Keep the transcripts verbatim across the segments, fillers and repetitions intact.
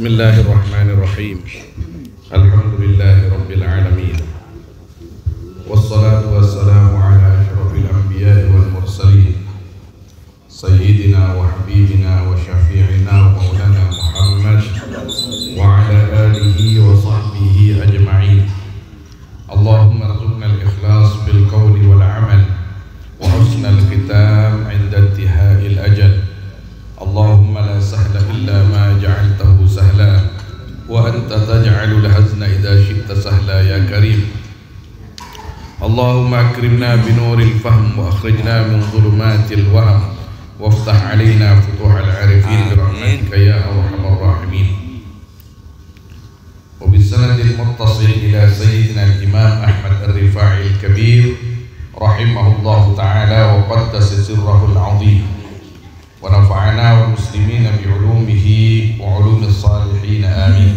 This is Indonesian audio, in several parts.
Bismillahirrahmanirrahim. Alhamdulillahi rabbil alamin. Wassalatu wassalamu ala asyrafil anbiya'i wal mursalin sayyidina wa habibina wa syafi'ina wa maulana Muhammad wa ala alihi wa sahbihi ajma'in. Allahumma arzuqna al-ikhlas bil qawli wal amal wa husnal khitam 'inda intihai al-ajal. Allahumma la sahla illa ma ja'altahu sahla wa anta taj'alul hazna idza syi'ta sahla ya karim. Allahumma akrimna bi nuril fahm wa akhrijna min dhulumatil wahm waftah 'alaina futuhal 'arifin bi rahmatika ya arhamar rahimin. Wa bis sanadil muttasil ila sayyidina al-imam Ahmad ar-Rifa'i al-Kabir rahimahullahu ta'ala wa qaddasa sirrahu al-'azim. Wa nafa'ana wal muslimina bi ulumihi wa ulumis salihin amin.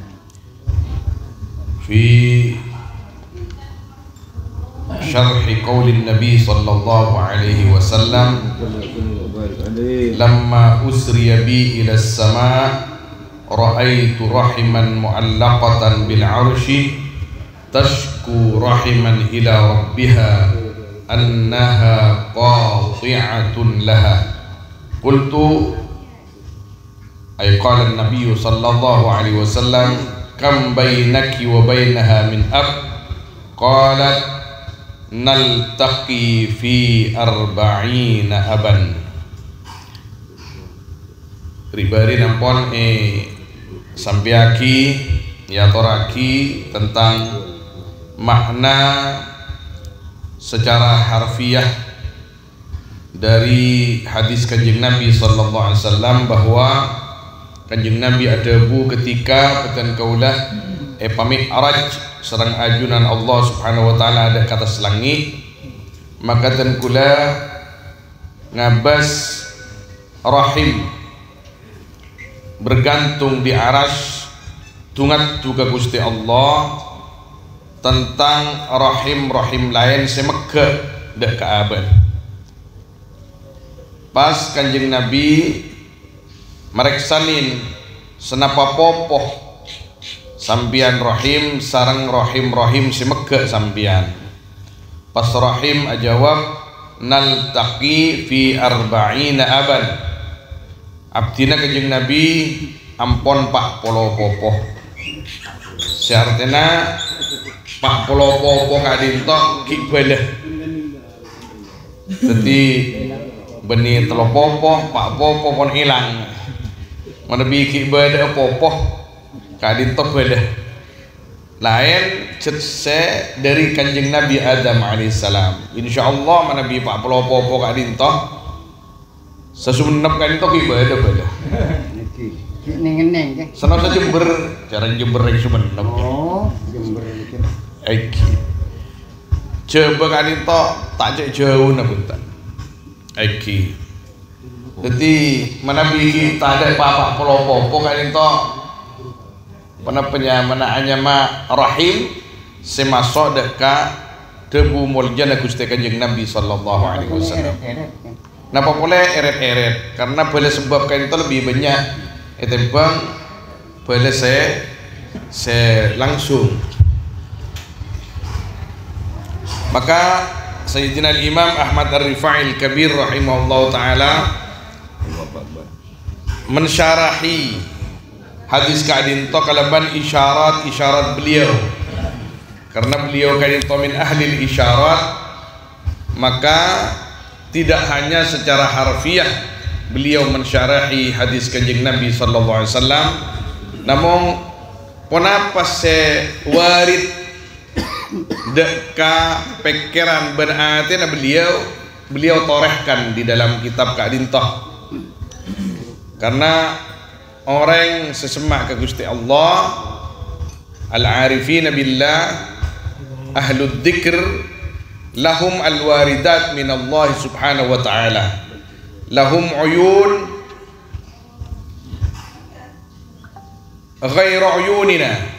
Fi syarhi qaulin Nabi sallallahu alaihi wasallam lamma usriya bi ila as-sama' ra'aitu rahiman mu'allaqatan bil 'arsy tashku rahiman ila rabbiha annaha qati'atun laha. Qultu ay qala an-nabiy sallallahu alaihi wasallam kam bainaki wa bainaha min ab qalat naltaqi fi arba'ina aban. Ribari nampon e sampiaki ya toraki tentang makna secara harfiah dari hadis Kanjeng Nabi sallallahu alaihi wasallam bahwa Kanjeng Nabi ada bu ketika petan kaulah e pami'raj serang ajunan Allah Subhanahu wa taala ada kata selangi maka tan kula ngabas rahim bergantung di aras tungat juga Gusti Allah tentang rahim-rahim lain semeke dak kaaban. Pas Kanjeng Nabi mereksanin senapa popoh sampian rahim sarang rahim-rahim semeke sampian. Pas rahim ajawab naltaqi fi arba'ina aban. Abdina Kanjeng Nabi ampon pak polo popoh. Seartena pak polo popoh kadinto ki belah. Jadi benih telo popoh pak popoh pon hilang mana bikin beda popoh kadin top beda lain cetse dari Kanjeng Nabi Adam alaihissalam insyaallah mana bi pak polo popoh kadin top sesumenep kadin top beda beda neng-neng senang saja jember cara jember yang sumenep oh jember iki coba kadin top tak jauh na punten Eki, jadi mana bikin tak ada apa-apa popo kan itu, mana penyamanaannya mah rahim semasuk dekat debu muljana Gusti Kanjeng Nabi sallallahu alaihi wasallam. Napa boleh eret-eret? Karena boleh sebabkan itu lebih banyak. Etempang boleh saya saya langsung. Maka Sayyidina Imam Ahmad ar-Rifa'i al-Kabir rahimahullah ta'ala mensyarahi hadis kadin to kalaban isyarat-isyarat beliau karena beliau kadin to min ahli isyarat maka tidak hanya secara harfiah beliau mensyarahi hadis Kanjeng Nabi sallallahu alaihi wasallam namun kenapa se warid deka pikiran berarti na beliau beliau torehkan di dalam kitab Kak Dintoh karena orang sesemak ke Gusti Allah al-arifina billah ahlud dzikr lahum al-waridat min Allah subhanahu wa ta'ala lahum uyun ghairu uyunina.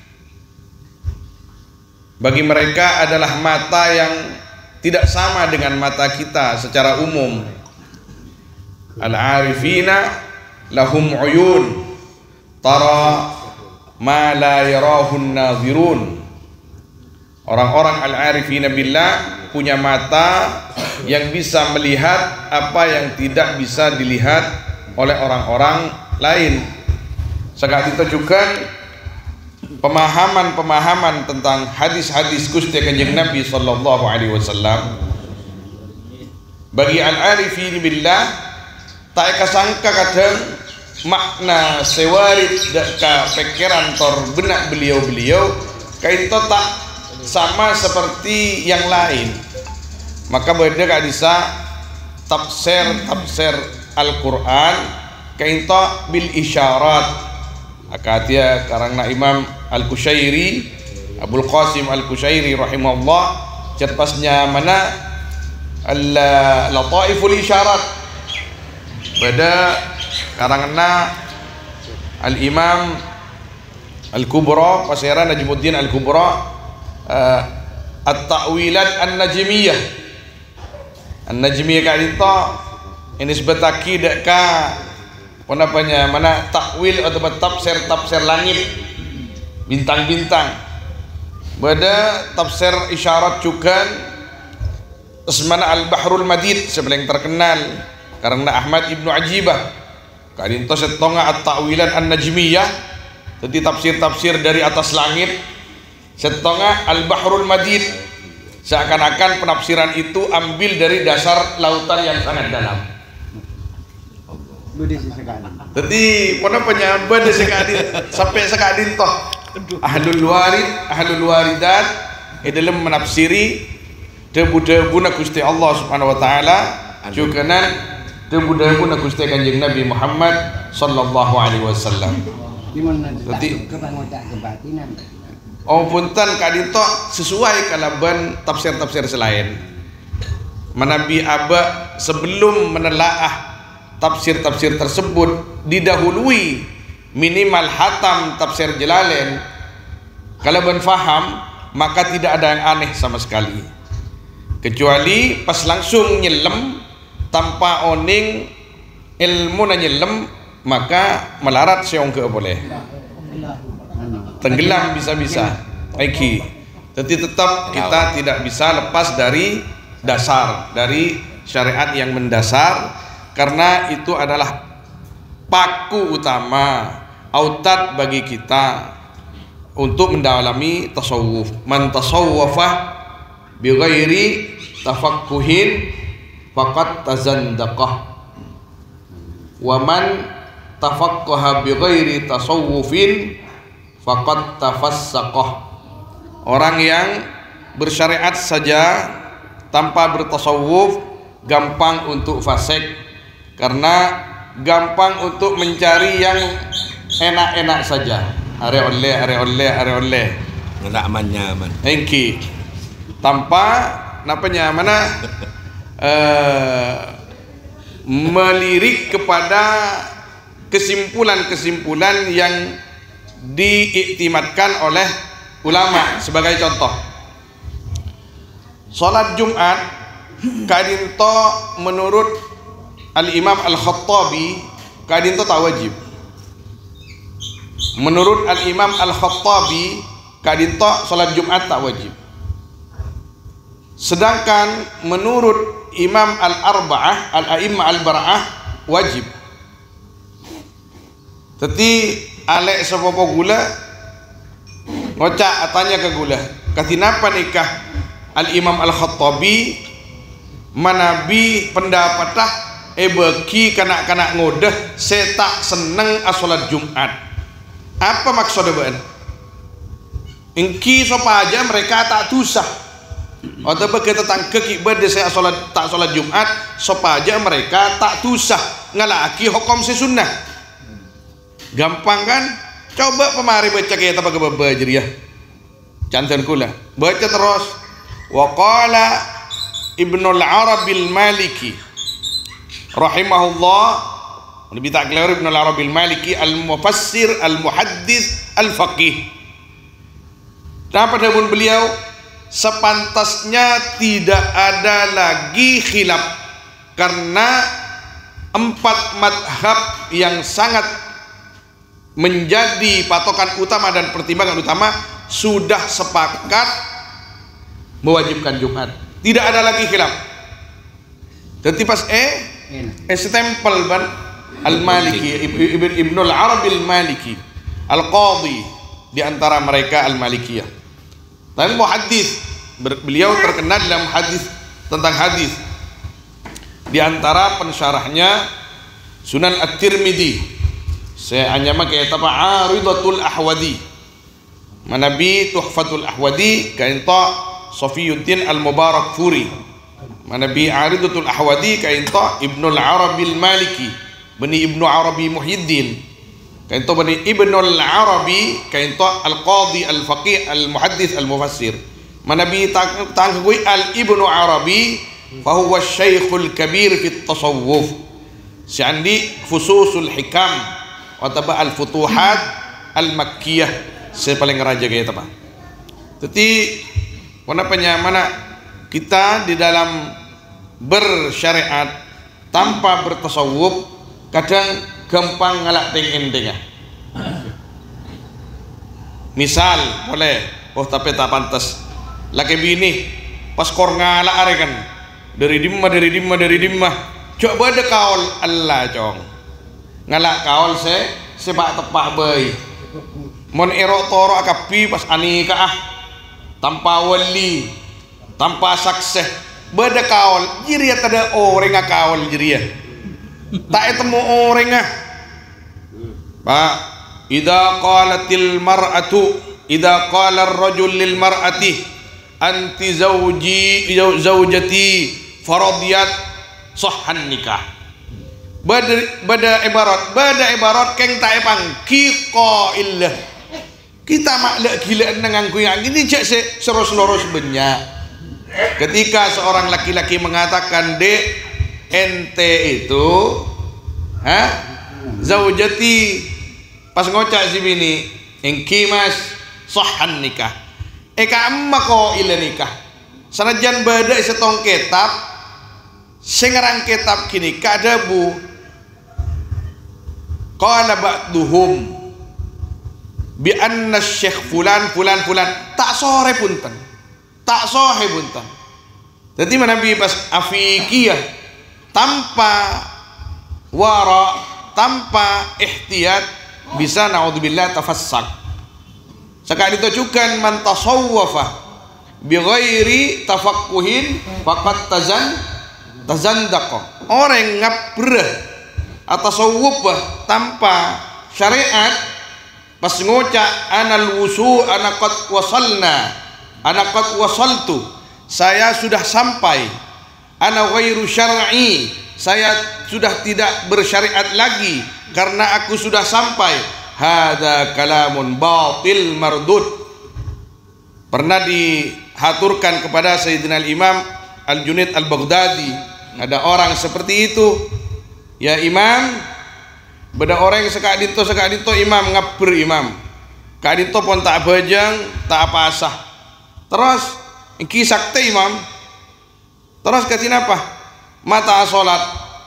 Bagi mereka adalah mata yang tidak sama dengan mata kita secara umum. Al-arifina lahum uyun tara ma la yarahun nadhirun. Orang-orang al-arifina billah punya mata yang bisa melihat apa yang tidak bisa dilihat oleh orang-orang lain. Sagad ditujukan pemahaman-pemahaman tentang hadis-hadis Gusti Kanjeng Nabi sallallahu alaihi wasallam. Bagi al-arifin billah tak kasangka kadang makna sewarid ka pikiran tor benak beliau-beliau kaito tak sama seperti yang lain. Maka beda kadisa tafsir tafsir Al-Qur'an kaito bil isyarat. Akatia karangna Imam Al-Kushairi, Abul Qasim Al-Kushairi rahimahullah cerpasnya mana al-lataiful isyarat. Beda karangna Al-Imam Al-Kubra Pasiran Najmuddin Al-Kubra uh, At-Ta'wilat An-Najmiyah. An-Najmiyah kadita ini sebataki deka penapanya mana takwil atau tafsir tafsir langit bintang-bintang. Beda tafsir isyarat juga Asmana Al-Bahrul Madid sebelah yang terkenal karena Ahmad Ibnu Ajibah kadinto setonga at-ta'wilan an-najmiyah jadi tafsir-tafsir dari atas langit. Setonga Al-Bahrul Madid seakan-akan penafsiran itu ambil dari dasar lautan yang sangat dalam. Jadi pada penyambat sekali sampai sekali toh ahlul warid ahlul waridat dalam menafsiri debu-debu Gusti Allah Subhanahu wa taala juga nan debu-debu Gusti Kanjeng Nabi Muhammad sallallahu alaihi wasallam. Jadi kebatinan. Oh punten kadito sesuai kalaban tafsir-tafsir selain. Manabi aba sebelum menelaah tafsir-tafsir tersebut didahului minimal hatam tafsir Jalalain. Kalau ben faham maka tidak ada yang aneh sama sekali. Kecuali pas langsung nyelem tanpa oning ilmu na nyelem maka melarat seong ke boleh. Tenggelam bisa-bisa. Aiki. Tapi tetap kita tidak bisa lepas dari dasar, dari syariat yang mendasar. Karena itu adalah paku utama autat bagi kita untuk mendalami tasawuf. Man tasawwafa bi ghairi tafaqquhin faqad tazandaqah wa man tafaqqaha bi ghairi tasawufin faqad tafassaqah. Orang yang bersyariat saja tanpa bertasawuf gampang untuk fasik, karena gampang untuk mencari yang enak-enak saja. Are oleh, are oleh, are oleh. Nggak aman nyaman. Engki. Tanpa napanya mana uh, melirik kepada kesimpulan-kesimpulan yang diiktimadkan oleh ulama. Sebagai contoh, salat Jumat kadinto menurut Al-Imam Al-Khattabi kadinto tak wajib. Menurut Al-Imam Al-Khattabi kadinto salat Jumat tak wajib. Sedangkan menurut Imam Al-Arba'ah Al-A'immah Al-Bara'ah wajib. Teti alek sepopo gula ngocak tanya ke gula katinapa nikah Al-Imam Al-Khattabi manabi pendapatah ebeki kanak-kanak ngodah saya tak seneng asolat Jumat. Apa maksudnya ben? Engki sopa aja mereka tak tusah atau begitu tangke kibad saya asolat tak asolat Jumat sopa aja mereka tak tusah ngalaki hukum sesunnah. Gampang kan? Coba pemari baca kayak apa kebabar ya. Cantan kula. Baca terus. Wa qala Ibnu al-Arabi al-Maliki rahimahullah, lebih tak keluar Ibnu al-Arabi al-Maliki al-Mufassir al-Muhaddits al-Faqih. Apa daun beliau? Sepantasnya tidak ada lagi khilaf karena empat madhab yang sangat menjadi patokan utama dan pertimbangan utama, sudah sepakat mewajibkan Jumat. Tidak ada lagi khilaf. Jadi pas eh eh stempel ban Al-Maliki, Ibn Ibnul Arabi Al-Maliki, Al-Qadhi, di antara mereka Al-Malikiyah. Dan muhaddits, beliau terkenal dalam hadis, tentang hadis. Di antara pensyarahnya Sunan At-Tirmidzi, saya hanya pakai apa Aridatul Ahwadi, Manabi Tuhfatul Ahwadi, kainta Safiyuddin Al-Mubarak Furi, Manabi Aridatul Ahwadi, kainta Ibnul Arabi Al-Maliki, Bani Ibnu Arabi Muhyiddin, kainta Bani Ibnul Arabi, kainta Al-Qadhi Al-Faqih Al-Muhaddits Al-Mufassir, Manabi tangkui Al-Ibnu Arabi, fahuwa Syekhul Kabir fit Tasawwuf, si'andi Fususul Hikam wa taba Al-Futuhat Al-Makkiyah, saya paling raja kayak apa. Jadi mana mana kita di dalam bersyariat tanpa bertasawuf kadang gampang ngalak ting-ting. Misal boleh, oh tapi tak pantas laki bini pas kor ngalak are kan dari dimma dari dimma dari dimma coba ada kaul Allah cong ngalak kaul se sebak tepak bayi mon erok toro akapi pas anika ah tanpa wali tanpa sukses beda kaul jiria tada orang kaul jiria tak ketemu orang ah Pak, idza qalatil mar'atu idza qala ar-rajul lil mar'ati anti zawji zawjati faradiyat sahhan nikah. Bada bada ibarat bada ibarat keng tak epang ki qaillah. Kita maklek gila dengan ku yang ini cek se seros-loros banyak. Ketika seorang laki-laki mengatakan dek ente itu ha zaujati pas ngocak si bini engki mas sahhan nikah eka amma ko ila nikah sanajan badai setong kitab sengarang kitab kini kadabu qala ba'duhum bi anna syekh fulan fulan fulan tak sore punten tak sohe punten. Jadi Nabi pas afikiyah tanpa wara tanpa ihtiyat bisa naudzubillah tafassak. Sekali ditujukan man tasawwafa bi ghairi tafaqquhin faqad tazan tazandaqa. Orang ngabreh atau tasawuf tanpa syariat pas ngocak anal wusu ana qad wasalna ana qad wasaltu saya sudah sampai ana ghairu syar'i saya sudah tidak bersyariat lagi karena aku sudah sampai. Hadza kalamun batil mardud. Pernah dihaturkan kepada Sayyidina Imam Al-Junaid Al-Baghdadi, ada orang seperti itu. Ya Imam, beda orang sekadinto sekadinto imam ngabur imam. Kadinto pun tak bajang, tak apa asah. Terus iki sakte imam. Terus katina apa? Mata salat.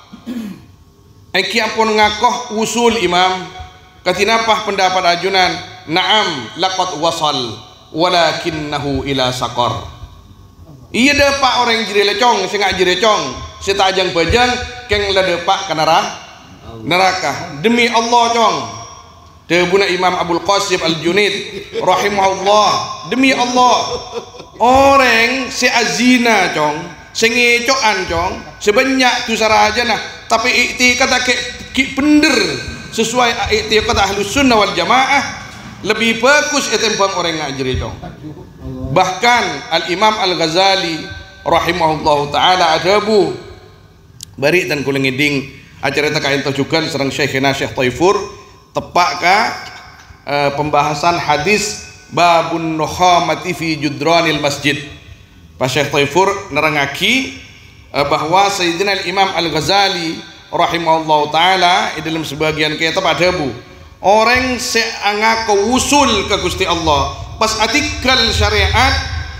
Iki ampun ngakoh usul imam. Katina apa pendapat ajunan? Naam laqad wasal walakinnahu ila saqar. Iya depak orang jiri lecong, sing ngak jiri lecong, si tajang bajang keng la depak ke neraka. Demi Allah cong. Debuna Imam Abdul Qasim Al-Junaid rahimahullah, demi Allah orang si azina cong, si ngecokan cong, sebanyak tu saraja nah, tapi iktikad ki bener sesuai iktikad Ahlus Sunnah wal Jamaah lebih bagus etempang orang ngajri cong. Bahkan Al-Imam Al-Ghazali rahimahullahu taala adabu bari dan kula ngiding acara tekain tujukan serang Syekhina Syekh Taifur tepak ka e, pembahasan hadis babun nukhamati fi judranil masjid. Pak Syekh Taifur nerangaki e, bahwa Sayyidina Imam Al-Ghazali rahimahullahu taala dalam sebagian kitab adabu orang seanga kewusul ke Gusti Allah pas artikel syariat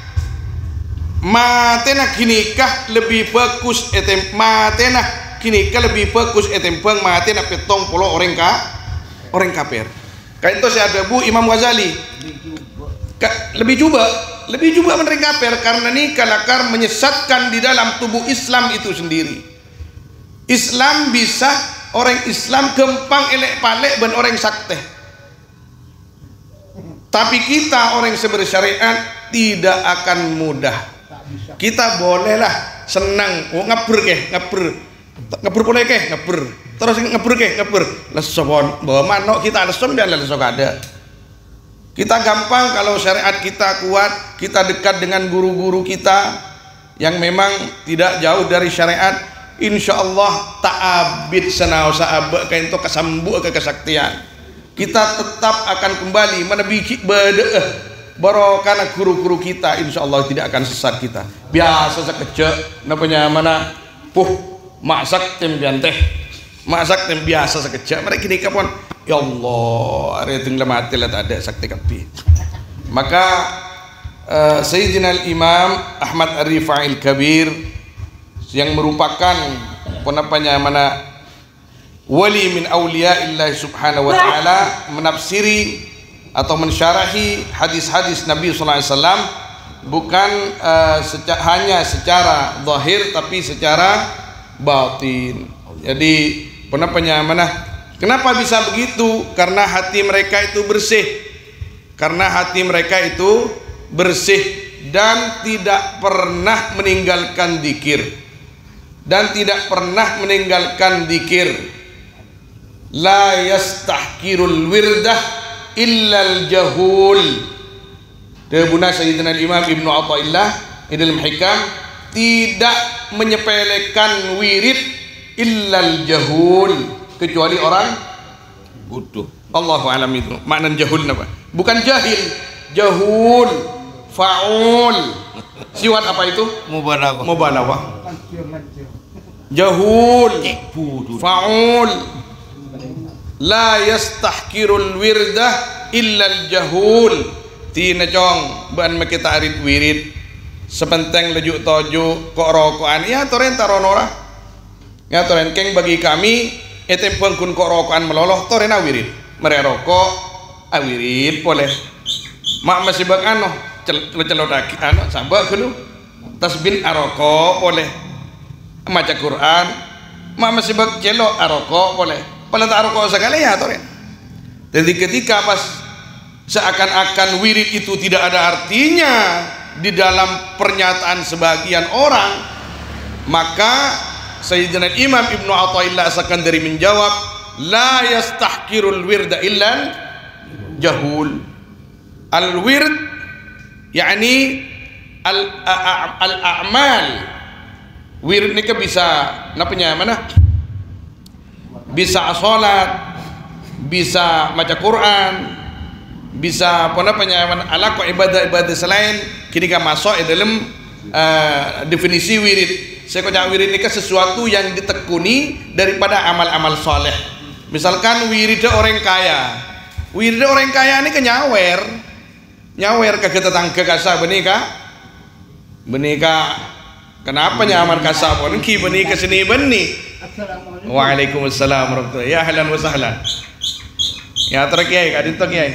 matena kinikah lebih bagus etem matena kinikah lebih bagus etempang matena petong polo orang ka orang kafir Kayak itu saya ada Bu Imam Ghazali lebih coba lebih coba menerima kafir karena ini kalakar menyesatkan di dalam tubuh Islam itu sendiri. Islam bisa orang Islam gempang elek palek ben orang sakte, tapi kita orang yang bersyariat tidak akan mudah. Kita bolehlah senang oh ngabur ke ngabur ngabur boleh ke ngabur terus ngabur ke ngabur lesopon bawa manok kita lesom dan lesok ada. Kita gampang kalau syariat kita kuat, kita dekat dengan guru-guru kita yang memang tidak jauh dari syariat, insya Allah ta'abid senau sa'abak kain to kesambu ke kesaktian. Kita tetap akan kembali menebi bede barokana guru-guru kita, insya Allah tidak akan sesat kita. Biasa sekejap napanya mana puh masak tem bianteh masak tem biasa sekejap mereka ini kapan ya Allah rating lemati lah tak ada sakti kapi. Maka uh, Sayyidina Imam Ahmad Ar-Rifa'il Kabir yang merupakan penapanya mana wali min awliya'illah subhanahu wa ta'ala menafsiri atau mensyarahi hadis-hadis Nabi sallallahu alaihi wasallam bukan uh, seca hanya secara zahir tapi secara batin. Jadi penapanya mana kenapa bisa begitu? Karena hati mereka itu bersih. Karena hati mereka itu bersih dan tidak pernah meninggalkan dzikir. Dan tidak pernah meninggalkan dzikir. La yastahkirul wirdah illal jahul. Debuna Sayyidina Imam Ibnu Athaillah dalam Hikam tidak menyepelekan wirid illal jahul kecuali orang bodoh. Allahu a'lam itu makna jahul apa? Bukan jahil, jahul, faul. Siwat apa itu? Mubalaghah. Mubalaghah. Jahul, faul. La yastahkirul wirdah illal jahul. Tina cong ban makita arit wirid sepenteng lejuk toju kok rokokan ya toren taronora ya toren keng bagi kami etem pengkun kok rokokan meloloh toren awirid mere rokok awirid boleh mak masih bak ano celot daki ano sabak kelu tasbin aroko boleh maca Quran mak masih bak celo aroko boleh paling tak aroko sekali ya toren. Jadi ketika pas seakan-akan wirid itu tidak ada artinya di dalam pernyataan sebagian orang, maka Sayyidina Imam Ibnu Athaillah As-Sakandari menjawab la yastahkirul wirda illa jahul. Al-wird yakni al-a'mal. Wird ini bisa napanya mana? Bisa salat, bisa baca Quran, bisa apa namanya ala ko ibadah-ibadah selain kini kan masuk dalam uh, definisi wirid. Saya kata wirid ini kan sesuatu yang ditekuni daripada amal-amal soleh. Misalkan wirid orang kaya, wirid orang kaya ini kan nyawer, nyawer ke tetangga kasar benika, benika. Kenapa nyaman kasar pun ki benika seni beni. Waalaikumsalam warahmatullahi. Ya ahlan wa sahlan. Ya terkiai, kadin terkiai.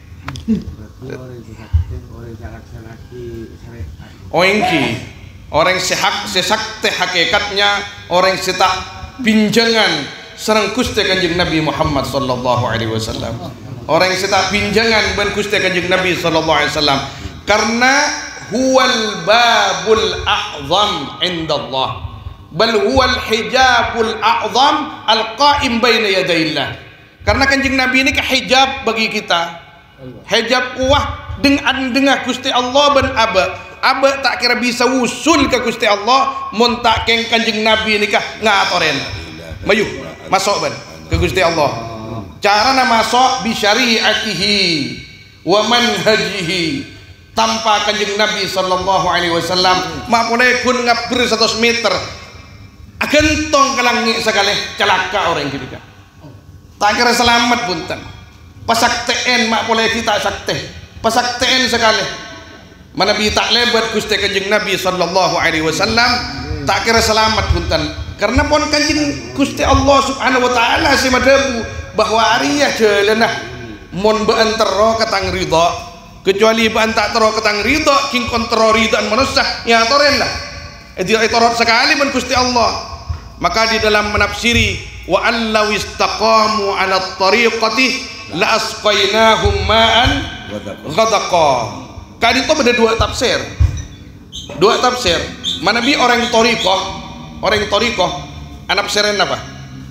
Oengki orang sehat sesak teh hakikatnya orang setak pinjangan serang kuste kanjeng Nabi Muhammad sallallahu alaihi wasallam. Orang setak pinjangan ben kuste kanjeng Nabi sallallahu alaihi wasallam karena huwal babul a'zam indallah bal huwal hijabul a'zam alqaim baina yadayillah. Karena kanjeng Nabi ini ke hijab bagi kita. Hijab kuah dengan dengar Gusti Allah ben aba aba tak kira bisa usul ke Gusti Allah mun tak keng kanjeng Nabi nikah ngatoren mayu masuk ben ke Gusti Allah cara na masuk bi syariatihi wa manhajihi tanpa kanjeng Nabi sallallahu alaihi wasallam mapune kun ngabur seratus meter agentong kelangi sekali celaka orang gitu kan tak kira selamat punten pasak T N mak boleh kita sakte pasak T N sekali mana bi tak lebat Gusti kanjeng Nabi sallallahu alaihi wasallam tak kira selamat punten karena pun kanjeng Gusti Allah subhanahu wa taala si madabu bahwa ariyah jelenah mon bean tero katang ridho, kecuali bean tak tero katang ridho king kontro ridhaan manusia ya toren lah itu torot sekali men Gusti Allah. Maka di dalam menafsiri wa allaw istaqamu ala tariqati la asqainahum ma'an ghadaqa. Kan itu ada dua tafsir. Dua tafsir. Mana bi orang tariqah, orang tariqah anafsirin apa?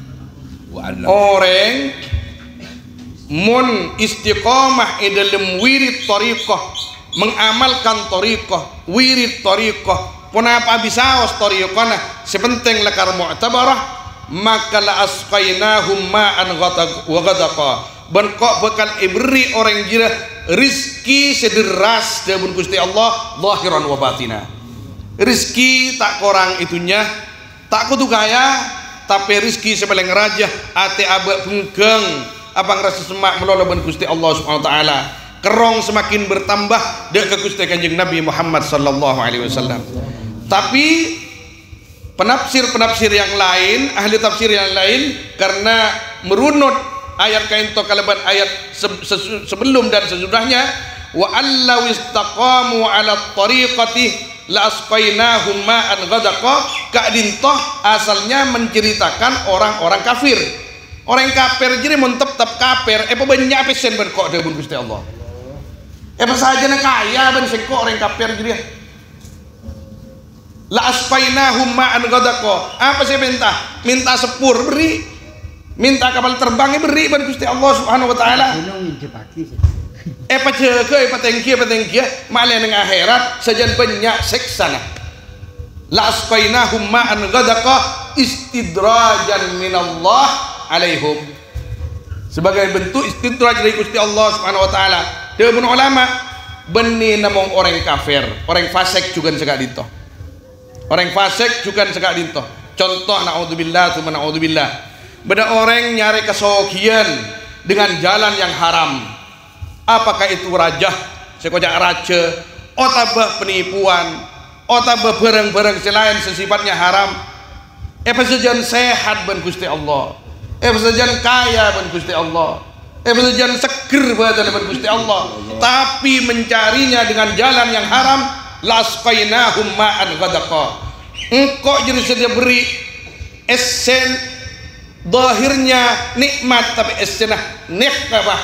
Orang mun istiqamah di dalam wirid tariqah, mengamalkan tariqah, wirid tariqah. Punapa bisaos tariqana sepenting lakar mu'tabarah maka la asqainahum ma'an wa ghadaqa. Ben kok bakal ibri orang jira rizki sederas dari Gusti Allah zahiran wa batina. Rizki tak korang itunya, tak kudu kaya tapi rizki sebeleng raja ate abak penggeng abang rasa semak melola ben Gusti Allah subhanahu wa ta'ala. Kerong semakin bertambah dek ke Gusti Kanjeng Nabi Muhammad sallallahu alaihi wasallam. Tapi penafsir-penafsir yang lain, ahli tafsir yang lain, karena merunut ayat kain to kalaban ayat se se sebelum dan sesudahnya, wa allaw istaqamu ala tariqati la asqainahum ma'an ghadaqa. Kak dintoh asalnya menceritakan orang-orang kafir. Orang kafir jadi mentep-tep kafir, eh banyak pesen ben kok debun Gusti Allah. Eh saja na kaya ben sengko orang kafir jadi. La asqainahum ma'an ghadaqa. Apa saya minta? Minta sepur beri. Minta kapal terbang beri ban Gusti Allah Subhanahu wa taala. Eh paceke patengki patengki male nang akhirat sajan banyak siksa nah. La asqainahum ma'an ghadaqa istidrajan minallah alaihim. Sebagai bentuk istidraj dari Gusti Allah Subhanahu wa taala. Deun ulama benih namong orang kafir, orang fasik juga segak dito. Orang fasik juga segak dintoh. Contoh naudzubillah tsumma naudzubillah. Beda orang nyari kesogian dengan jalan yang haram. Apakah itu raja, sekojak raja, otabah penipuan, otabah barang-barang selain sesifatnya haram. Apa saja sehat ben Gusti Allah. Apa saja kaya ben Gusti Allah. Apa saja seger badan ben Gusti Allah. Tapi mencarinya dengan jalan yang haram, lasqainahum ma'an ghadaqa. Engkau jadi sedia beri esen zahirnya nikmat tapi esenah nikmah.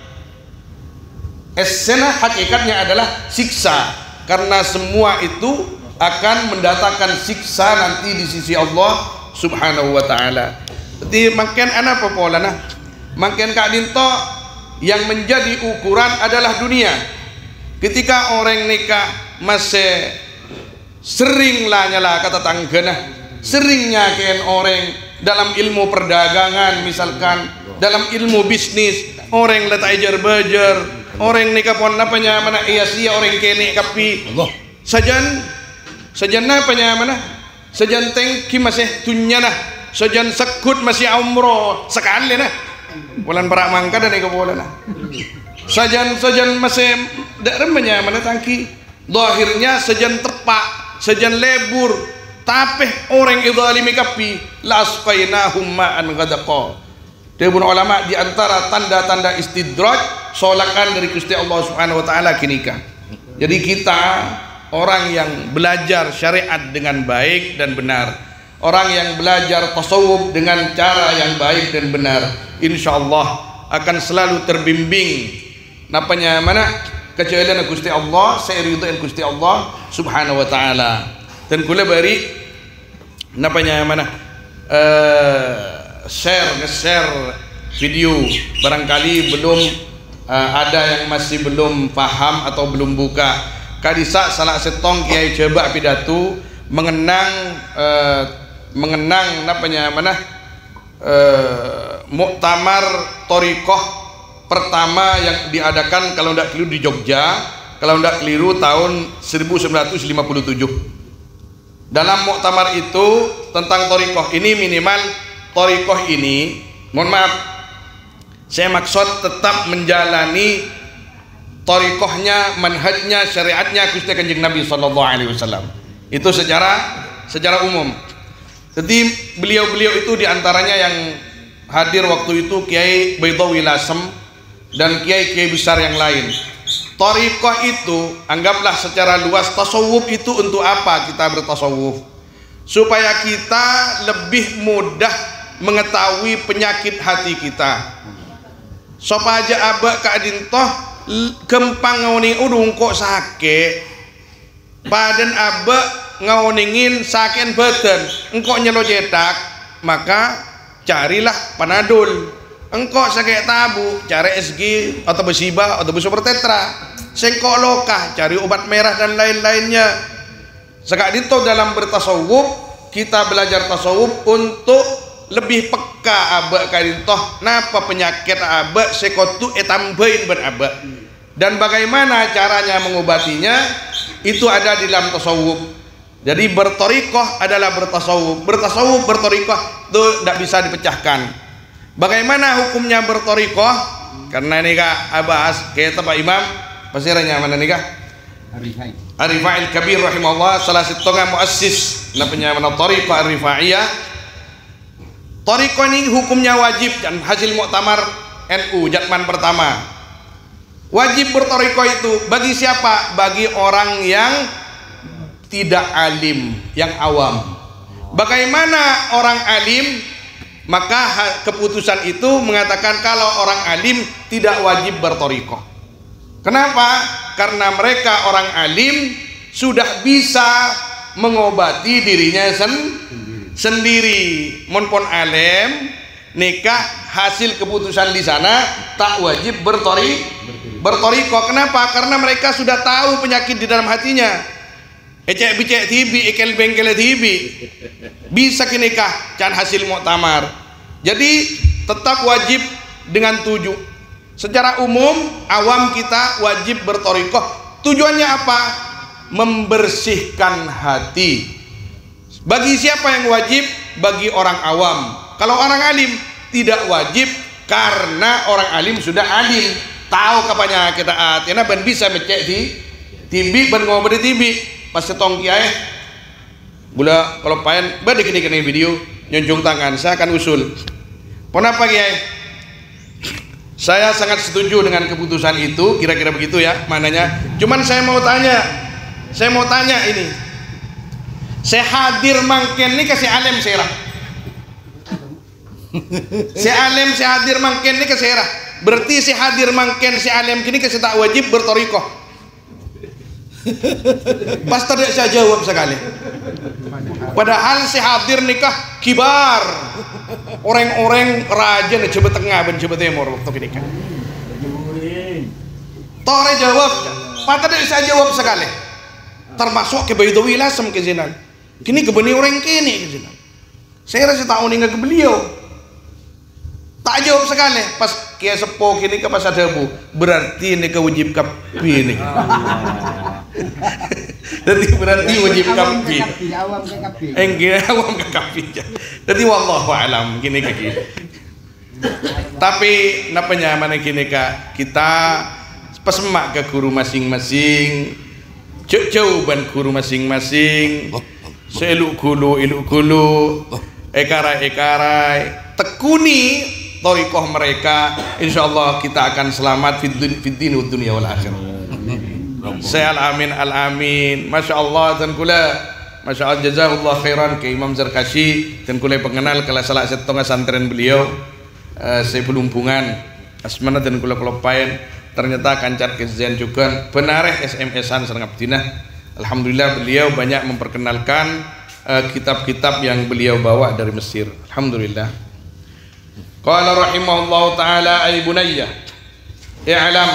Esenah hakikatnya adalah siksa, karena semua itu akan mendatangkan siksa nanti di sisi Allah Subhanahu wa taala. Jadi makin ana apa pola nah? Makin Kak Dinto yang menjadi ukuran adalah dunia. Ketika orang nikah masih seringlah nyala kata tanggana, seringnya kian orang dalam ilmu perdagangan misalkan, dalam ilmu bisnis orang letak ajar bajar, orang nikah pon apanya mana iya sia orang kene kapi sajan sajan apanya mana sajan tengki masih tunya nah, sajan sekut masih umroh sekali nah, bulan perak mangka dan ika bola nah, sajan sajan masih dak remanya mana tangki, zahirnya sajan tepak sejan lebur, tapi orang idzalimi kapi lasqainahum ma'an ghadaqa. Deun ulama di antara tanda-tanda istidraj solakan dari Gusti Allah Subhanahu wa taala kinika. Jadi kita orang yang belajar syariat dengan baik dan benar, orang yang belajar tasawuf dengan cara yang baik dan benar, insyaallah akan selalu terbimbing napanya mana kejadian Gusti Allah, seiridhaan Gusti Allah Subhanahu wa taala. Dan kula bari napanya mana uh, share nge-share video, barangkali belum uh, ada yang masih belum paham atau belum buka. Kadisa salah setong kiai coba pidato mengenang uh, mengenang napanya mana uh, muktamar thariqah pertama yang diadakan kalau tidak keliru di Jogja, kalau tidak keliru tahun seribu sembilan ratus lima puluh tujuh. Dalam muktamar itu tentang thariqah ini, minimal thariqah ini, mohon maaf, saya maksud tetap menjalani thariqahnya, manhajnya, syariatnya Gusti Kanjeng Nabi sallallahu alaihi wasallam. Itu secara secara umum. Jadi beliau-beliau itu diantaranya yang hadir waktu itu Kiai Baidawi Lasem, dan kiai-kiai besar yang lain. Thariqah itu anggaplah secara luas, tasawuf itu untuk apa kita bertasawuf? Supaya kita lebih mudah mengetahui penyakit hati kita. Sapa aja abak kadin toh kempang ngawning udung kok sakit. Padan abak ngawningin sakit badan, engkau nyelo cetak, maka carilah Panadol. Engkau sakit tabu, cari S G atau Besiba atau Super Tetra. Sengkok lokah, cari obat merah dan lain-lainnya. Sekadin itu dalam bertasawuf, kita belajar tasawuf untuk lebih peka abak kadin toh napa penyakit abak sekotu etambahin berabak. Dan bagaimana caranya mengobatinya itu ada di dalam tasawuf. Jadi berthariqah adalah bertasawuf, bertasawuf berthariqah itu tidak bisa dipecahkan. Bagaimana hukumnya berthariqah? Karena ini kak abahas kita Pak Imam pasirannya mana nih kak? Arifai Arifai Kabir rahimahullah, salah satu muassis namanya mana thariqah Arifaiyah. Thariqah ini hukumnya wajib dan hasil muktamar N U Jatman pertama. Wajib berthariqah itu bagi siapa? Bagi orang yang tidak alim, yang awam. Bagaimana orang alim? Maka keputusan itu mengatakan kalau orang alim tidak wajib berthariqah. Kenapa? Karena mereka orang alim sudah bisa mengobati dirinya sen sendiri. Monpon alim nikah hasil keputusan di sana tak wajib berthari berthariqah. Kenapa? Karena mereka sudah tahu penyakit di dalam hatinya. Ecek bicek tibi, ekel bengkel tibi, bisa kinikah can hasil muktamar. Jadi tetap wajib dengan tujuh. Secara umum awam kita wajib berthariqah. Tujuannya apa? Membersihkan hati. Bagi siapa yang wajib? Bagi orang awam. Kalau orang alim tidak wajib karena orang alim sudah alim, tahu kapannya kita atina ben bisa mecek di tibi ben ngomong di tibi. Pas setong kiai gula kalau payen bade kini-kini video nyunjung tangan saya akan usul. Kenapa kiai? Saya sangat setuju dengan keputusan itu, kira-kira begitu ya mananya. Cuman saya mau tanya, saya mau tanya ini. Saya hadir mangken ini kasih alim serah. Si alim saya hadir mangken ini kasih serah. Berarti si hadir mangken si alim kini kasih tak wajib berthariqah. Pas tidak saya jawab sekali. Padahal si hadir nikah kibar, orang-orang raja nih coba tengah ben coba timur waktu nikah. Tore jawab, patah tidak saya jawab sekali. Termasuk ke Baidowi lasem ke zinan. Kini kebeni orang kini ke zinan. Saya rasa tahu nih ke beliau. Tak jawab sekali. Pas kia sepo kini ke pasar debu, berarti ini kewajib kapi ini. Jadi berarti wajib kapi. Enggak awam ke kapi. Jadi wallahu alam gini kaki. Tapi napanya mana kini kak kita pesemak ke guru masing-masing. Jauh-jauh ban guru masing-masing. Seluk gulu, iluk gulu, ekarai-ekarai, tekuni thariqah mereka. Insyaallah kita akan selamat fid din wad dunya wal akhirah. Saya al-amin al-amin. Masya Allah dan kula Masya Allah jazakallah khairan ke Imam Zarkashi dan kula pengenal kalau salah setengah santren beliau uh, saya pelumpungan asmana dan kula kelopayan ternyata kancar kezian juga benareh S M S-an sareng abdinah. Alhamdulillah beliau banyak memperkenalkan kitab-kitab uh, yang beliau bawa dari Mesir. Alhamdulillah. Qala rahimahullahu ta'ala ay bunayya i'lam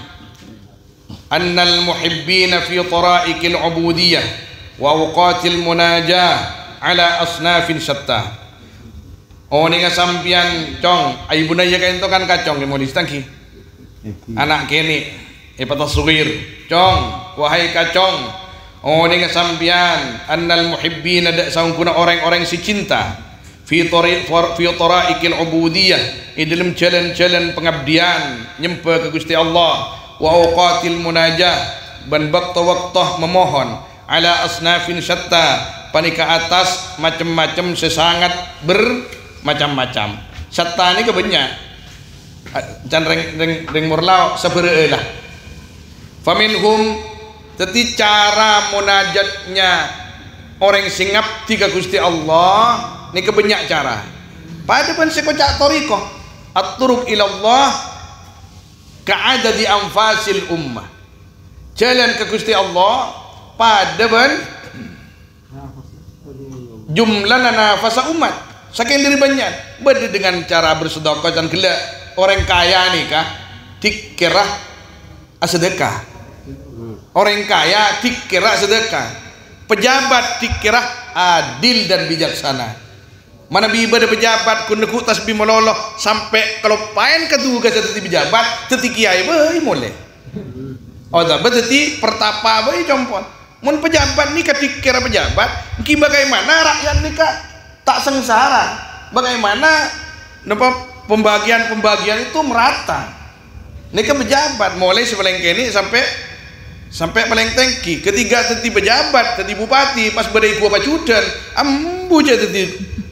annal muhibbina fi taraikil ubudiyah wa awqatil munajah ala asnafin syatta. Oh ni sampian cong ay bunayya kain to kan kacong di modis tangki anak kene e patasugir cong wahai kacong. Oh ni sampian annal muhibbina da saungkuna orang-orang si cinta fi tariq fi taraikil ubudiyah di dalam jalan-jalan pengabdian nyembah ke Gusti Allah wa awqatil munajah ban waktu-waktu memohon ala asnafin syatta panika atas macam-macam sesangat bermacam-macam. Syatta ini kebanyak jan reng reng reng murlau sabeureuh lah. Faminhum teti cara munajatnya orang sing ngabdi ka Gusti Allah ni kebanyak cara. Pada pun sekocak toriko at-turuq ila Allah ka'adadi anfasil ummah. Jalan ke Gusti Allah pada pun jumlah nafas umat. Saking diri banyak. Beda dengan cara bersedekah dan gelak orang kaya nih kah dikira sedekah. Orang kaya dikira sedekah. Pejabat dikira adil dan bijaksana. Mana biba ada pejabat kun neku tasbih meloloh sampai kalau paen ketugas teti pejabat teti kiai beuy mulai. Oh tak teti pertapa beuy compon. Mun pejabat ni dikira pejabat, ki bagaimana rakyat ni kak tak sengsara? Bagaimana napa pembagian-pembagian itu merata? Ni kan pejabat mulai sepaling kene sampai sampai paling tengki. Ketiga teti pejabat, teti bupati pas badai gua pacudan, ambu je teti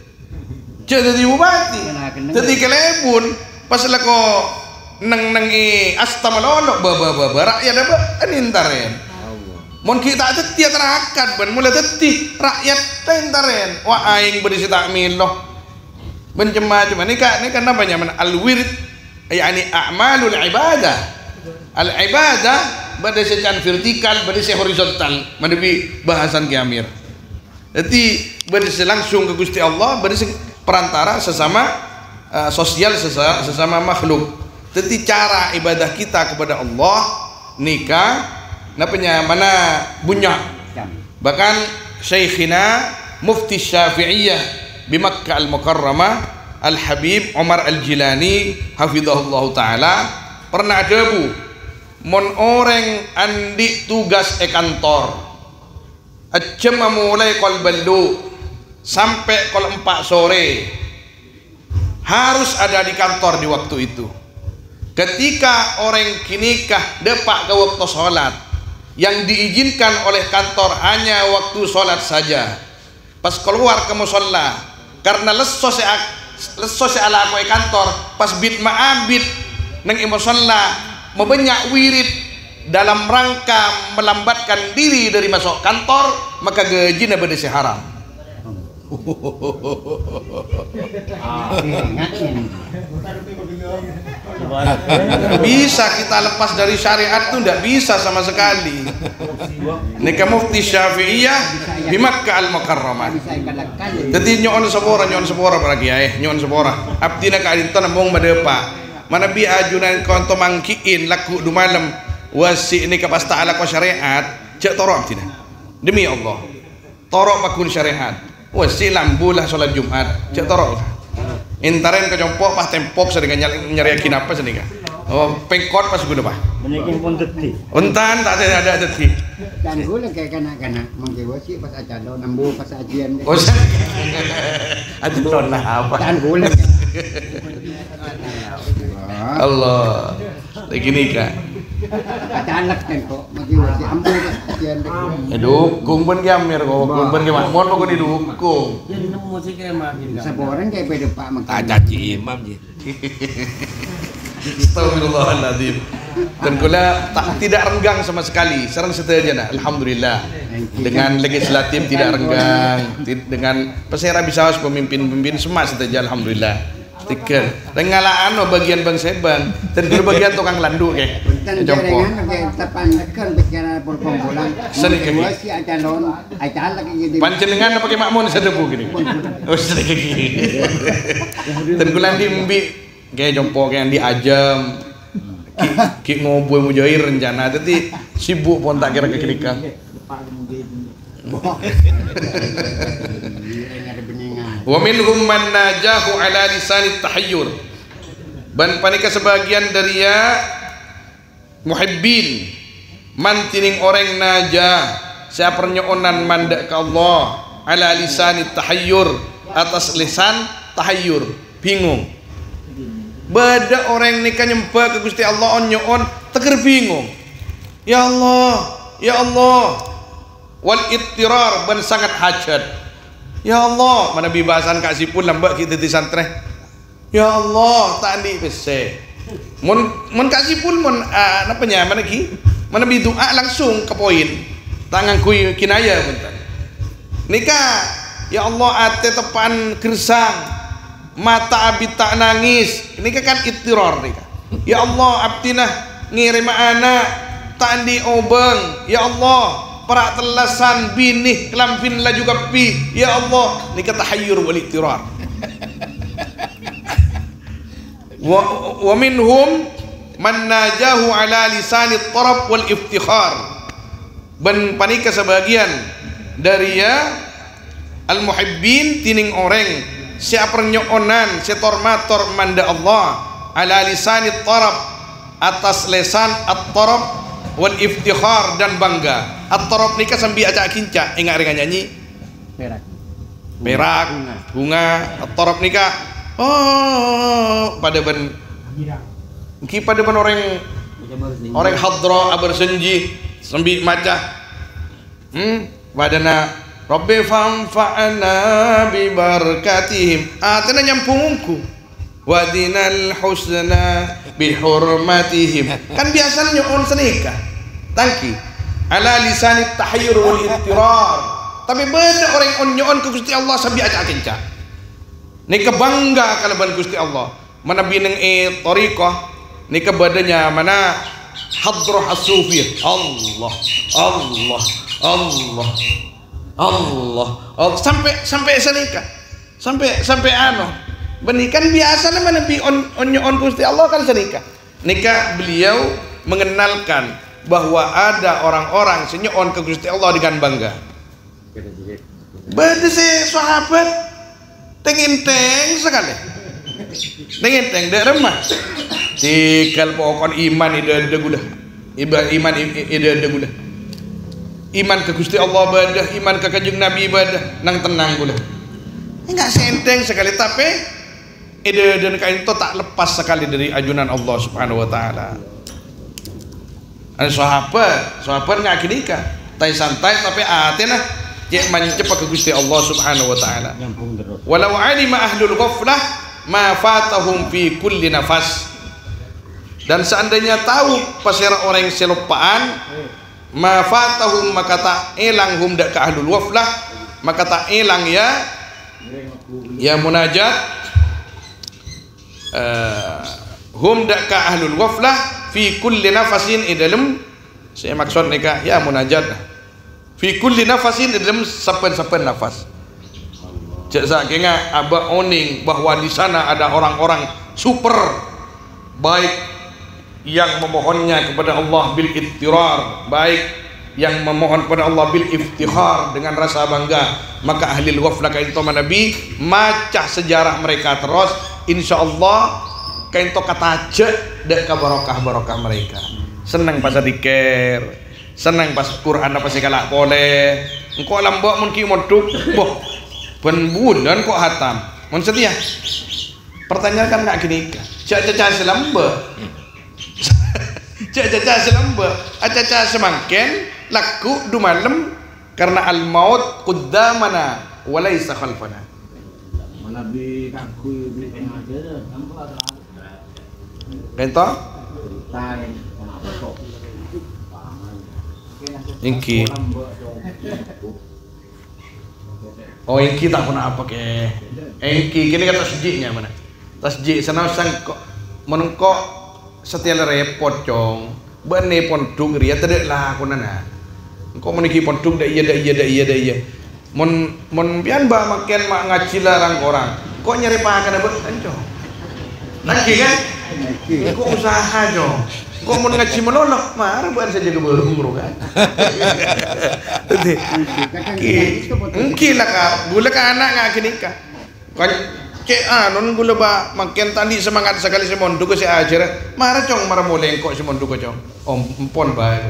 jadi bupati, jadi kelebun, pas lako neng neng i astamalolok baba baba rakyat apa anintaren. Mon kita teti terakat ban mulai teti rakyat tentaren. Wah aing berisi takmil loh, mencemah cuma ni kan ni kan namanya mana al wirid, yani a'malul ibadah, al ibadah pada secara vertikal, pada secara horizontal, mana bi bahasan kiamir. Jadi pada langsung ke Gusti Allah, pada perantara sesama uh, sosial sesama, sesama makhluk. Jadi cara ibadah kita kepada Allah nikah napanya mana bunyak. Bahkan Syekhina Mufti Syafi'iyah di Makkah Al-Mukarramah Al-Habib Umar Al-Jilani hafizahullah taala pernah ada bu mon orang andi tugas e kantor ajem mulai kol belu sampai kalau empat sore harus ada di kantor di waktu itu. Ketika orang kinikah depak ke waktu sholat yang diizinkan oleh kantor hanya waktu sholat saja. Pas keluar ke musola karena lesos lesos ala aku kantor pas bid ma'abid neng musola membanyak wirid dalam rangka melambatkan diri dari masuk kantor maka gaji na berdasi haram. Bisa kita lepas dari syariat itu tidak bisa sama sekali. Nikah Mufti Syafi'iyah di Makkah Al-Mukarramah. Jadi nyon sepora nyon sepora lagi ya, nyon sepora. Abdi nak adinto nambung madepa. Mana bi ajunan konto mangkiin laku du malam wasi ini kapas ta'ala ko syariat. Cek toro abdi demi Allah. Toro pakun syariat. Wah silam bulah sholat Jumat cek torok intaren ke jompok pas tempok sedang nyari yakin apa sedang oh pengkot pas gue apa menekin pun teti untan tak ada ada teti dan gue lagi kayak kanak-kanak mengkewasi pas acara nambu pas ajian oh ajian lah apa dan gue lagi Allah lagi nikah Kacalak kan kok, mengkewasi ambil pas ajian dukung pun kiamir kok, dukung pun kiamir, mohon pokok didukung. Jadi musik kayak makin. Seborang kayak pada Pak Mak. Caci imam je. Astagfirullahaladzim. Dan kula tak tidak renggang sama sekali. Serang setia nah, alhamdulillah. Dengan legislatif tidak renggang, dengan pesera bisa pemimpin-pemimpin semua setia alhamdulillah. Tiga. Rengalaan no bagian bang Seban, dan dulu bagian tukang landu kayak. Dan jaringan kayak tepan kan bicara pengumpulan. Seni kaki. Si acalon, acalak gitu. Panjenengan pakai makmun sedepu gini. Oh seni kaki. Dan kula di mbi kayak jompo kayak di ajam. Ki ngobrol mujair rencana, tapi sibuk pun tak kira kekinikah. Wa minhum man najahu ala lisanit tahayyur. Ban panika sebagian dari ya muhibbin mantining orang najah saya pernyonan mandak ke Allah ala lisanit tahayyur atas lisan tahayyur bingung. Bada orang nikah nyembah ke Gusti Allah on nyoon teger bingung. Ya Allah, ya Allah. Wal ittirar ban sangat hajat. Ya Allah, mana bibasan kasih pun lambak kita di santre. Ya Allah, tak andi bese. Mun mun kasih pun mun uh, apa nya mana ki? Mana bi doa langsung ke poin. Tangan kui kinaya punten. Nika ya Allah ate tepan gersang. Mata abdi tak nangis. Nika kan ittiror nika. Ya Allah abdina ngirim anak tak di obeng. Ya Allah perak telasan binih kelampin la juga pi. Ya Allah nika tahayyur wal ittirar. wa, wa minhum man najahu ala lisani tarab wal iftikhar. Ben panika sebagian dari ya al muhibbin tining orang siapa nyoonan setormator manda Allah ala lisani tarab atas lesan at-tarab wal iftikhar dan bangga. At-tarab nika sambil acak kinca ingat dengan nyanyi Perak. perak bunga. At-tarab nika oh pada ben ki pada ben orang orang hadra abersenji sambil maca hmm wadana Rabbi fanfa'na bi barakatihim atana nyampungku wadinal husna bi hurmatihim. Kan biasanya nyoon senika tangki ala lisani tahayyur wal ittirar, tapi beda orang on nyoon ke Gusti Allah sambil acak kencak nika bangga kalaban Gusti Allah mana bineng e tariqah nika badanya mana hadrah as-sufiyah Allah Allah Allah Allah Allah sampai sampai senika sampai sampai ano benikan biasa nama nabi on on on Gusti Allah kan senika nika beliau mengenalkan bahwa ada orang-orang senyoon ke Gusti Allah dengan bangga. Beda si sahabat tenginteng sekali tenginteng dek remah tikal pokon iman ida ida gula iman ida ida gula iman ke Gusti Allah badah iman ke kanjeng Nabi badah nang tenang gula enggak senteng sekali tapi ida dan kain itu tak lepas sekali dari ajunan Allah subhanahu wa ta'ala. Ada sahabat sahabat nggak kinika tai santai tapi atenah cek mencepat ke Gusti Allah subhanahu wa ta'ala. Walau alima ahlul ghaflah ma fatahum fi kulli nafas. Dan seandainya tahu pasera orang yang selupaan ma fatahum maka tak elang hum dak ke ahlul ghaflah maka tak elang ya ya munajat uh, hum dak ke ahlul ghaflah fi kulli nafasin idalum saya maksud nikah ya munajat fi kulli nafasin dalam saben-saben nafas. Cek sakinga aba oning bahwa di sana ada orang-orang super baik yang memohonnya kepada Allah bil ittirar, baik yang memohon kepada Allah bil iftikhar dengan rasa bangga. Maka ahli ghaflah kain to Nabi macah sejarah mereka terus insyaallah kain to kata cek dek ka barokah-barokah mereka. Senang pas diker senang pas Quran apa sih kalak boleh engkau lambok mun ki moduk boh ben bulan kok hatam mun setia pertanyaan kan gak gini cak caca selambe cak caca selambe caca semangken laku du malam karena al maut qaddamana wa laysa khalfana Nabi kaku beli pengajar ento Inki oh Inki tak pernah apa ke Inki kini kata tasjiknya mana tasjik sana sang kok menengkok setiap repot cong bene pondung ria tidak lah aku nana kok meniki pondung dah iya dah iya dah iya dah iya mon mon pian ba makin mak ngaji larang orang kok nyari pakan abet cong lagi kan kok usaha cong kok mau ngaji menolak marah bukan saja ke belum kan mungkin lah kak gula ke anak nggak kini kak kan ke anon gula ba makin tadi semangat sekali si mondu ke si ajar marah cong marah mulai kok si mondu ke cong om empon baik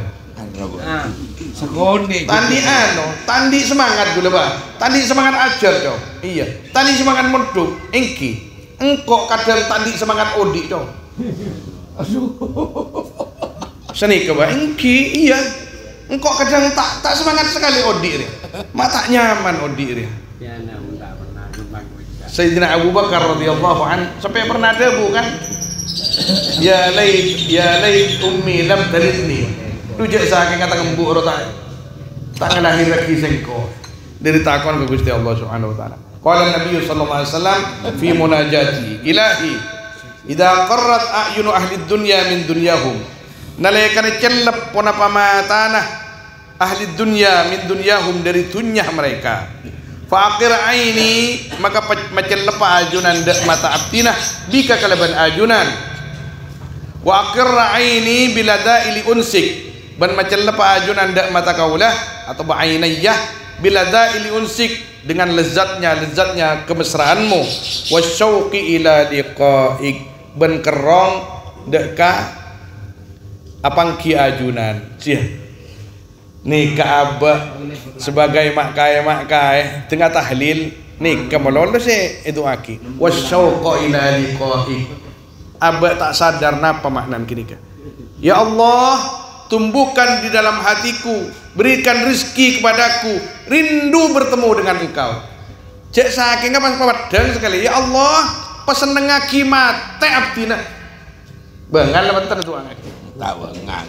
sekoni tadi ano tadi semangat gula ba tadi semangat ajar cong iya tadi semangat mondu engki engkok kadang tadi semangat odi cong aduh seni ke engki iya engkau kadang tak tak semangat sekali odi dia mak tak nyaman odi dia Sayyidina Abu Bakar radhiyallahu an sampai pernah debu kan Ya lait ya lait ummi lam talidni. Tujak saking kata ngembuk ora tak tak lahir lagi sengko. Dari takon ke Gusti Allah Subhanahu wa taala. Qala Nabi sallallahu alaihi wasallam fi munajati ilahi idza qarrat a'yunu ahli dunya min dunyahum nalaikan cellep pona pamatana ahli dunya min dunyahum dari dunya mereka faqir aini maka macellep ajunan dak mata abdina bika kalaban ajunan wa aqir aini bilada ili unsik ban macellep ajunan dak mata kaulah atau ba'ainiyah bilada ili unsik dengan lezatnya lezatnya kemesraanmu wasyauqi ila liqa'ik ben kerong deka apang ki ajunan sia nih kaaba sebagai makai makai tengah tahlil nih kemelolo se itu aki wasyauqa ila liqa'ik aba tak sadar napa makna kini ka ya Allah tumbuhkan di dalam hatiku, berikan rezeki kepadaku, rindu bertemu dengan engkau. Cek saking apa padang sekali. Ya Allah, peseneng ngaki mate abdina. Bengal bentar itu ngaki. Tak bengal.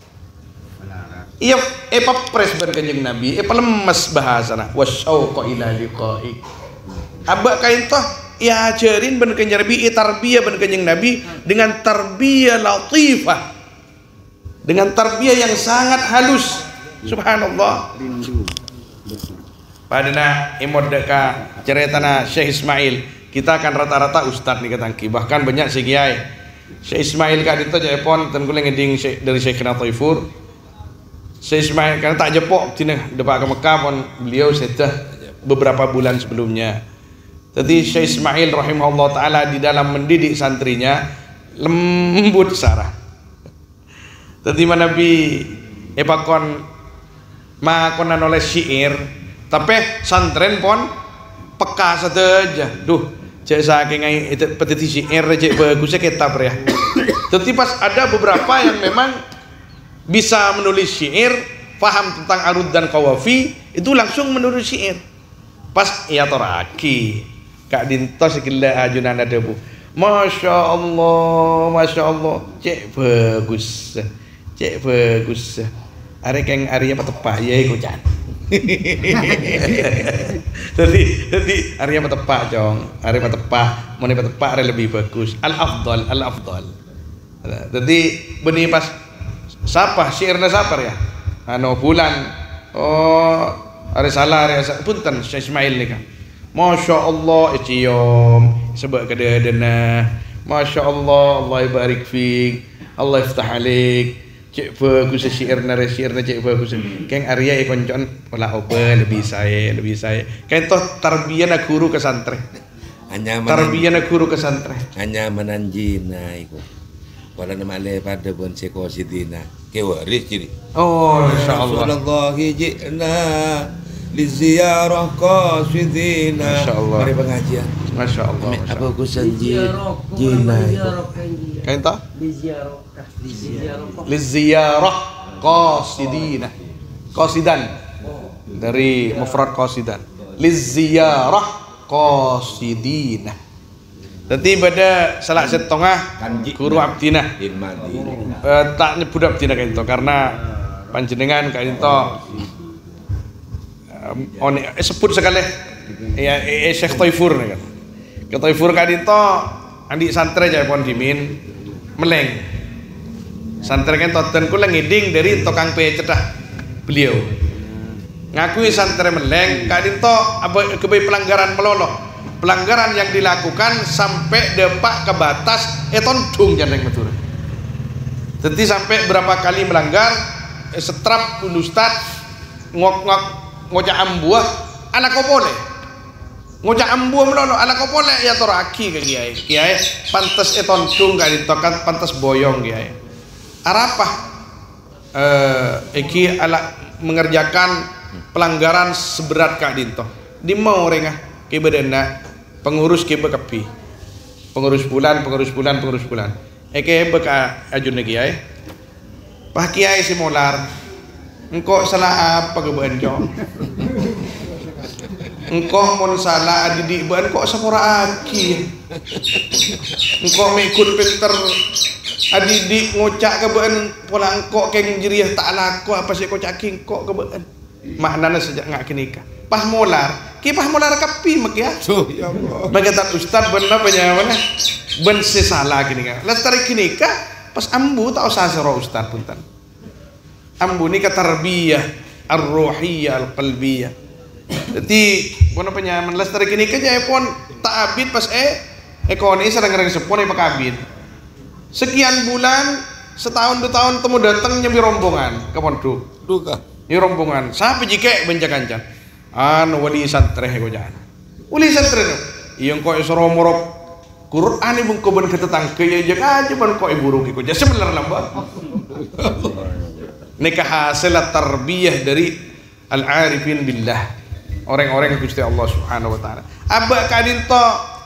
Iya, epa pres ben kanjeng Nabi, epa lemes bahasana. Wasyauqa ila liqa'ik. Abak kain toh ya ajarin ben kanjeng Nabi, tarbiyah ben kanjeng Nabi dengan tarbiyah latifah. Dengan tarbiyah yang sangat halus, subhanallah. Padana imod deka ceritana Syekh Ismail, kita akan rata-rata ustad nih ketangki, bahkan banyak si kiai. Syekh Ismail kan itu jepon ten kula ngeding dari Syekh Taifur. Syekh Ismail kan tak jepok tina depak ke Mekah pun beliau sudah beberapa bulan sebelumnya. Jadi Syekh Ismail rahimahullah taala di dalam mendidik santrinya lembut sarah. Tadi mana bi epakon makon oleh syair, tapi santren pon peka saja. Duh, cek saking ai itu petisi syair cek bagusnya kitab ya. Tetapi pas ada beberapa yang memang bisa menulis syair, paham tentang arud dan qawafi, itu langsung menulis syair. Pas ya toraki, Kak Dinto segila ajunan ada bu. Masya Allah, Masya Allah, cek bagus. Cek bagus. Are keng Arya petepak ya iku jan. Jadi jadi Arya petepak jong. Arya petepak, mun petepak are lebih bagus. Al afdal, al afdal. Jadi benih pas siapa syairna siapa ya? Anu bulan. Oh, are salah are punten Syekh Ismail nih kan. Masya Allah iciom sebab kedadana. Masya Allah, Allah barik fik. Allah iftah alik. Cek bagus syair nare syair cek bagus. Keng Arya e koncon olah open lebih saya lebih saya. Keng toh tarbiyana guru ke santri. Hanya tarbiyana guru ke santri. Hanya menanjina iku. Wala namale pada bon seko sidina. Ke waris jadi. Oh insyaallah. Rasulullah jina li ziyarah qasidina. Insyaallah. Mari pengajian. Masya Allah. Apa kusan jina iku. Keng toh Liziyarah qasidina qasidan dari mufrad qasidan liziyarah qasidina. Jadi pada salah setengah guru abdina eh, tak nyebut abdina kayak itu karena panjenengan kayak itu um, eh, sebut sekali ya eh, Syekh Taifur kan ke Taifur kayak itu andi santri aja pon dimin meleng santri kan toten kula ngiding dari tukang pecedah beliau ngakui santri meleng kadinto apa kebai pelanggaran melolo pelanggaran yang dilakukan sampai depak ke batas eton dung jandeng metur. Jadi sampai berapa kali melanggar eh, setrap ustad ngok-ngok ngocak ambuah anak kopole ngocak ambuah melolo anak kopole ya toraki ke kiai kiai pantas eton dung kadinto kan pantas boyong kiai arapah eh iki ala mengerjakan pelanggaran seberat Kak Dinto di mau rengah ke bedena pengurus ke bekepi pengurus bulan pengurus bulan pengurus bulan eke beka ajun kiai Pak Kiai Simolar engkau salah apa ke benjo engkau mon salah adidik ban kok sapora aki engkau mekun pinter adidik ngocak ke ban pola engkau keng jeriah tak laku apa sih kocak engkau ke ban maknanya sejak ngak kinika pas molar ki pas molar kapi mak ya Ya Allah. bagatan ustad benar penyawana ben salah kinika lestari kinika pas ambu tak usah sero ustad punten ambu ni tarbiyah ar-ruhiyah al-qalbiyah. Jadi pono penyaman lestari kinika jaya pon tak abid pas eh ekoni serang-serang sepon eh pakabid. Sekian bulan setahun dua tahun temu datang nyambi rombongan ke pondok. Duka. Ini rombongan sampai jika benca kancan anu wali santre ko jan wali santre no yang kau isoro morok Quran ibu kau ben ketetang ke ya aja ban kau ibu rugi ko jan sebenar lamba nikah hasil tarbiyah dari al-arifin billah orang-orang yang Gusti Allah Subhanahu wa taala abba kadinto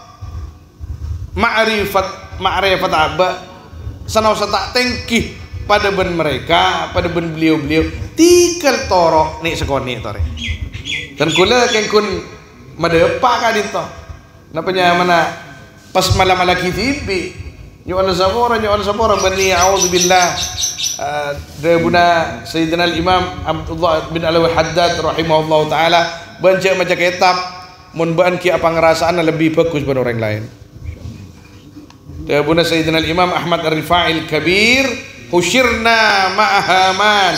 ma'rifat ma'rifat abba sanau tak tengki pada ben mereka pada ben beliau-beliau tikal torok nih sekoni tore dan kula kengkun madepa kadinto napanya mana pas malam lagi tibi nyu ana sabora nyu ana sabora bani a'udzubillah de buna sayyidina al-imam Abdullah bin Alawi Haddad rahimahullah taala baca macam kitab mun baan ki apa ngerasaan lebih bagus pada orang lain de buna sayyidina al-imam Ahmad Ar-Rifai al-Kabir husyirna ma'ahaman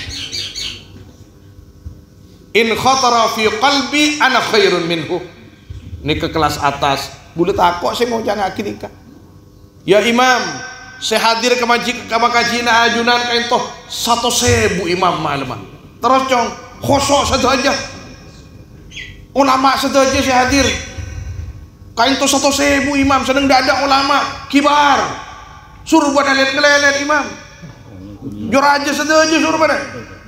in khatara fi qalbi ana khairun minhu ini ke kelas atas boleh takok saya mau jangan nikah ya imam saya hadir ke majik ke makajina ajunan kain toh satu sebu imam malam terus cong khosok saja ulama saja saya hadir kain toh satu sebu imam sedang tidak ada ulama kibar suruh buat lelet-lelet imam jor aja saja suruh pada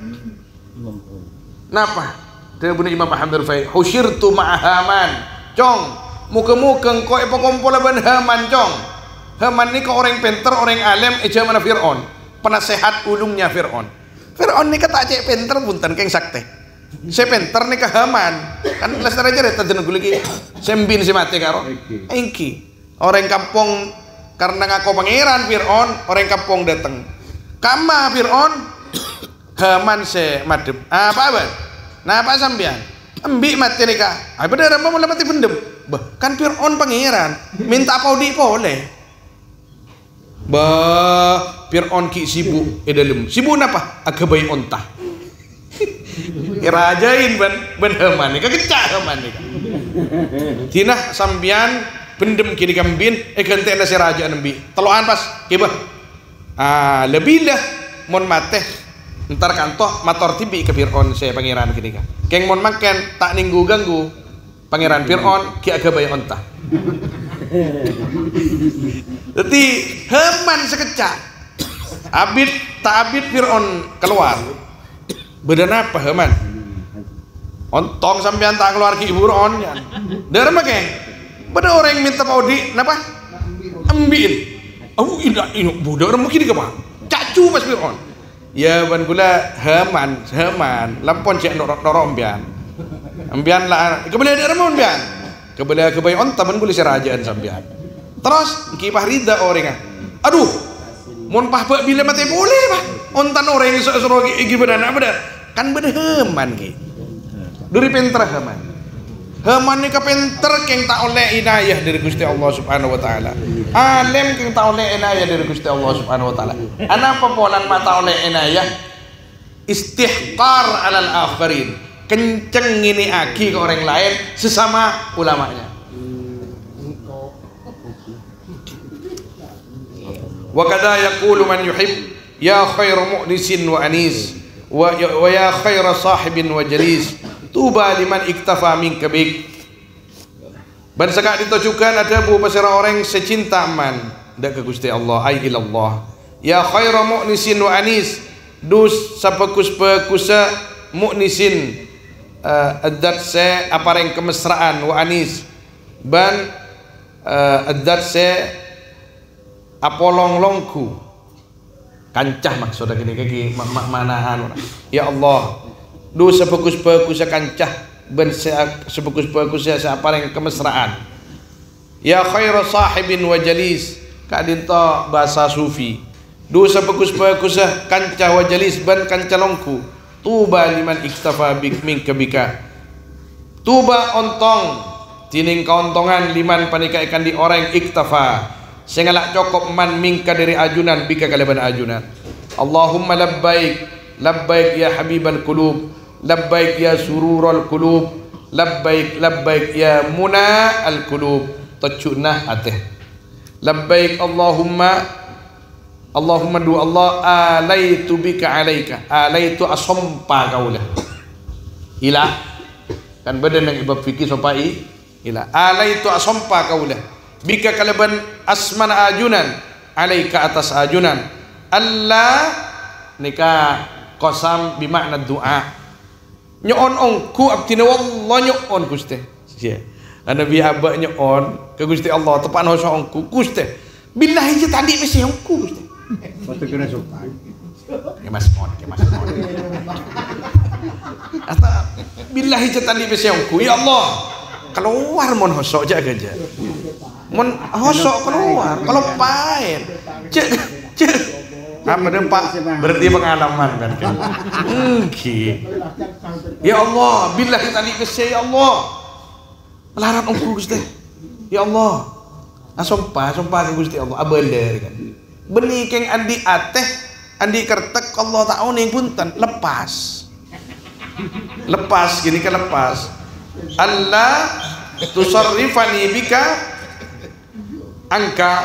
napa dia punya Imam Ahmad Rifai husyirtu ma'ahaman cong muka-muka kau apa kompol ban Haman cong Haman ni kau orang pinter orang alim eja mana Fir'aun penasehat ulungnya Fir'aun Fir'aun ni kata cek pinter punten keng sakte saya pinter ni ke Haman kan lestari aja reta jeneng lagi sembin si mati karo engki orang kampung karena ngaku pangeran Fir'aun orang kampung datang kama Fir'aun Haman se madem apa apa nah apa sampean embi mati nikah apa bener apa mulai mati pendem bah kan Fir'aun pangeran minta apa di boleh bah Fir'aun ki sibuk e dalem sibuk napa agabai ontah rajain ban ban Haman nikah kecak Haman nikah tinah sampean pendem kini kambin eh ganti anda si raja nembi teloan pas kibah ah lebih lah mon mateh ntar kantoh mator tibi ke Fir'aun saya pangeran gini kan keng mon makan tak ninggu ganggu pangeran Fir'aun ki agak bayar ontah jadi Haman sekecak abid tak abid Fir'aun keluar bedan apa Haman ontong sampean tak keluar ki Fir'aun ya dari mana keng beda orang minta paudi napa ambil oh indah ini bodoh orang mungkin apa cacu pas Fir'aun ya ban gula Haman Haman lampon cek norok norok ambian ambian lah kebelah ada ramon ambian kebelah kebayi onta ban gula serajaan sambian terus kipah rida orang aduh mon pah pak bila mati boleh bah ontan orang yang suruh gigi benar benar kan benar Haman ki dari pinter Haman Haman ni kapenter keng tak oleh inayah dari Gusti Allah Subhanahu wa taala. Alim keng tak oleh inayah dari Gusti Allah Subhanahu wa taala. Anapa polan mata oleh inayah? Istihqar alal akhirin. Kenceng ini aki ke orang lain sesama ulamanya. Wa kadza yaqulu man yuhib ya khairu mu'nisin wa anis wa ya khairu sahibin wa jalis. Tuba liman iktafa min kabik. Ban sekak ditujukan ada bu pasira orang secinta man dak ke Gusti Allah ai ilallah. Ya khairu mu'nisin wa anis dus sapekus pekusa mu'nisin uh, adat se apareng kemesraan wa anis ban uh, adat se apolong longku kancah maksudnya gini kaki mak manahan ya Allah dosa bagus-bagus kancah ben sebagus-bagus siapa yang kemesraan. Ya khairu sahibin wa jalis kadinto bahasa sufi. Du sebagus-bagus kanca wa jalis ben kanca longku. Tuba liman iktafa bik min kebika. Tuba ontong tining kaontongan liman panika ikan di orang iktafa sengalak cokop man mingka dari ajunan bika kalaban ajunan. Allahumma labbaik labbaik ya habibal qulub labbaik ya sururul qulub labbaik labbaik ya muna al qulub tacuna ateh labbaik Allahumma Allahumma du Allah alaitu bika alaika alaitu asompa kaulah ila kan badan yang ibab fikih sopai ila alaitu asompa kaulah bika kalaban asman ajunan alaika atas ajunan Allah nikah kosam bimakna doa nyon ongku abtina wallah nyon Gusti ya Nabi abak nyon ke Gusti Allah tepan hoso ongku Gusti billahi je tadi mesti ongku Gusti foto kena sopan ya mas mon ya mas mon atau billahi je tadi mesti ongku ya Allah keluar mon hoso jaga aja mon hoso keluar kalau pahit cek cek apa dia Pak berarti pengalaman kan kan okay. Ya Allah bila kita dikasih ya Allah larang ongku Gusti ya Allah asompa asompa ke Gusti Allah abender kan benih keng andi ateh andi kertek Allah tahu nih punten lepas lepas gini kan lepas Allah tusarrifani bika angka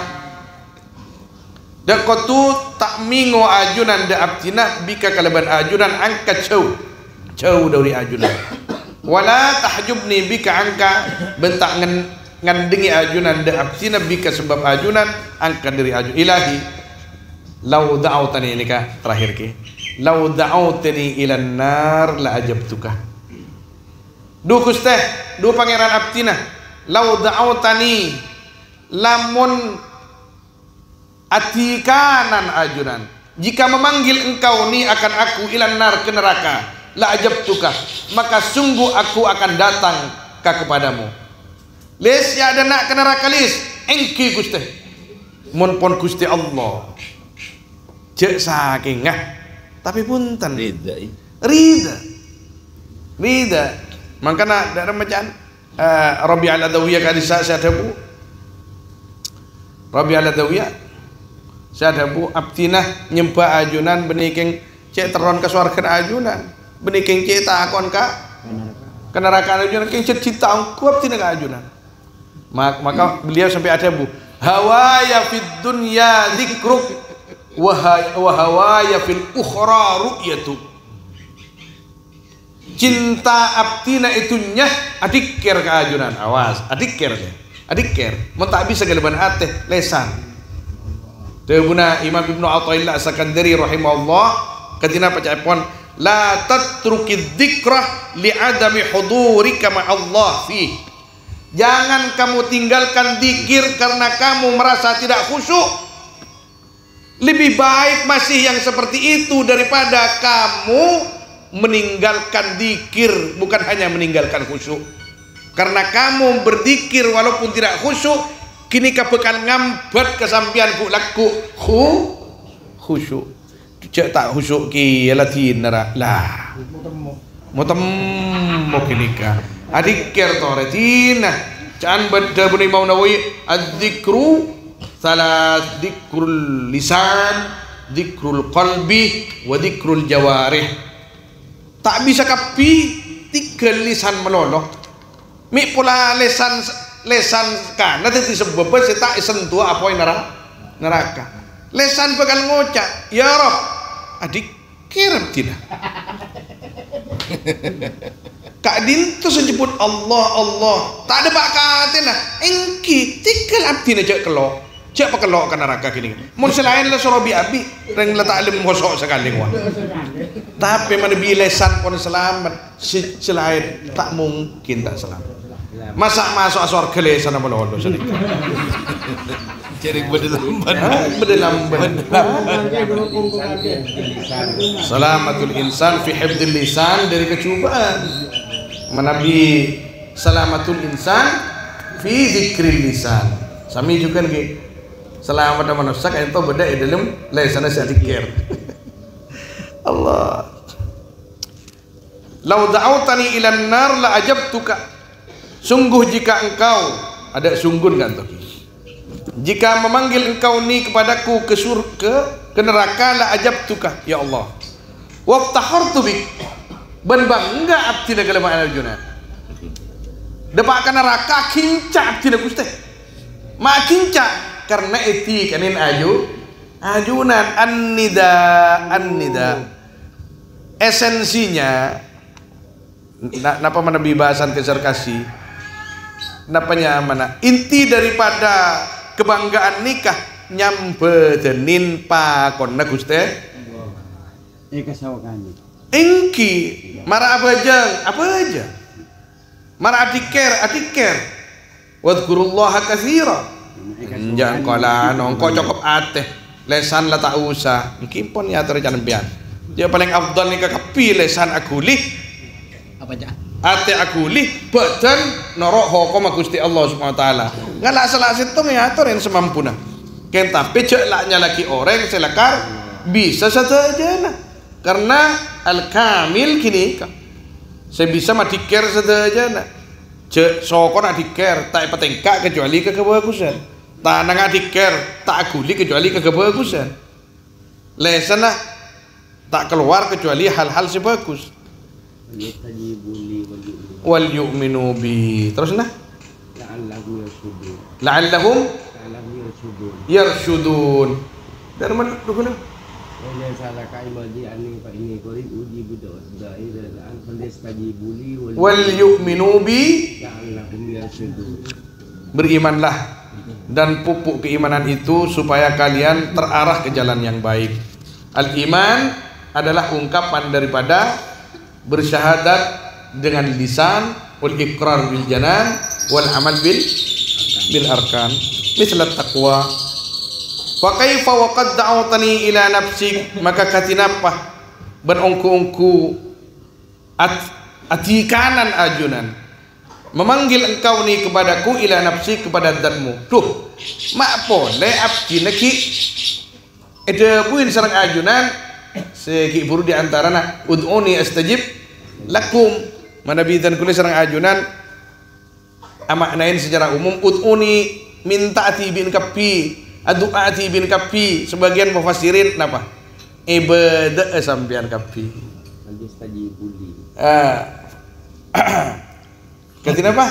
dakotu tak mingo ajunan da abtina bika kalaban ajunan angka jauh jauh dari ajunan wala tahjubni bika angka bentak ngen ngandengi ajunan da abtina bika sebab ajunan angka dari ajunan ilahi lau da'autani ini kah terakhir ki lau da'autani ilan nar la ajabtuka du kusteh du pangeran abtina lau da'autani lamun ati kanan ajunan jika memanggil engkau ni akan aku ilan nar ke neraka la ajabtuka maka sungguh aku akan datang ka kepadamu les ya ada nak ke neraka lis engki Gusti mun pon Gusti Allah cek saking ngah tapi punten Rida rida rida makana da remajan uh, Rabi al-Adawiyah kadisa sadabu Rabi al-Adawiyah sadabu abtinah nyembah ajunan benikeng cek teron ke surga ajunan benikeng cek takon ka ke neraka ajunan keng cek cita angku abtinah ke ajunan maka beliau sampai ada bu hawaya fid dunya dzikruk wa hawaya fil ukhra ru'yatu cinta abtinah itu nyah adikir ke ajunan awas adikir adikir mau tak bisa geleban ateh lesan Debuna Imam Ibnu Athaillah As-Sakandari rahimahullah ketina pacapon la tatrukid dzikrah li adami hudurika ma Allah fi jangan kamu tinggalkan zikir karena kamu merasa tidak khusyuk lebih baik masih yang seperti itu daripada kamu meninggalkan zikir bukan hanya meninggalkan khusyuk karena kamu berzikir walaupun tidak khusyuk kini kapekan ngambat kesampian ku laku khu khusyuk cek tak khusyuk ki latin nara lah mutammo kini ka adikir to retina can badda buni Imam Nawawi adzikru salat dzikrul lisan dzikrul qalbi wa dzikrul jawarih tak bisa kapi tiga lisan meloloh mi pula lisan lesan kana tadi sebab tak sentuh apa yang neraka neraka lesan bakal ngocak ya Rob adik kirim tidak kak dintu sejebut Allah Allah tak ada bakatina engki tikal abdina cek kelok cek pekelok ke neraka gini mun selain le sorobi abi reng letak alim ngosok sekali wah tapi mana bi lesan pun selamat selain tak mungkin tak selamat masa masuk surga le sana melolo sedikit cering bedelamban bedelamban salamatul insan fi hifdzil lisan dari kecubaan Manabi salamatul insan fi dzikril lisan. Sami juga nggih. Selamat manusia kan itu beda di dalam lesana sedikir. Allah. Lau da'autani ilan nar la ajabtuka. Sungguh jika engkau ada sunggun kan tuh. Jika memanggil engkau ni kepadaku ke surga ke neraka la ajabtuka ya Allah. Waftahartu bik. Ben bangga abdi negala ma'al junat. Depak ke neraka kinca abdi na guste. Ma kinca karena eti kanin aju ajunan an-nida an-nida esensinya napa mana bahasan keserkasi napanya mana inti daripada kebanggaan nikah nyampedenin pakonna Guste eh kasawakan engki mara apa aja apa aja mara adiker adiker wadhkurullaha katsira. Jangan kala nongko cukup ateh lesan lah tak usah mungkin pun ya terjadi pian dia paling afdal ni kakapi lesan aguli apa aja ate aguli badan norok hukum Gusti Allah Subhanahu wa taala ngalak salah situng ya aturin semampuna ken tapi cek laknya lagi orang selakar bisa saja nah karena al kamil kini saya bisa madiker saja nah cek sokon adiker tak petengkak kecuali kebagusan tanang adiker tak aguli kecuali kebagusan lesan lah tak keluar kecuali hal-hal sebagus wal yu'minu bi terus nah la'allahum yarshudun dari mana dulu wal yu'minu bi berimanlah dan pupuk keimanan itu supaya kalian terarah ke jalan yang baik. Al-iman adalah ungkapan daripada bersyahadat dengan lisan wal iqrar bil janan wal amal bil bil arkan misal taqwa. Fa kaifa wa qad da'awtani ila nafsik maka katinapa ben ongku-ongku at atikanan ajunan memanggil engkau ni kepadaku ila nafsi kepada zatmu. Tuh, mak boleh abdi neki ada puin sarang ajunan segi buru di antara na ud'uni astajib lakum mana bidan kulis sarang ajunan amaknain secara umum ud'uni minta atibin kapi adu'ati bin kapi sebagian mufassirin napa ibadah sampian kapi ah katina apa?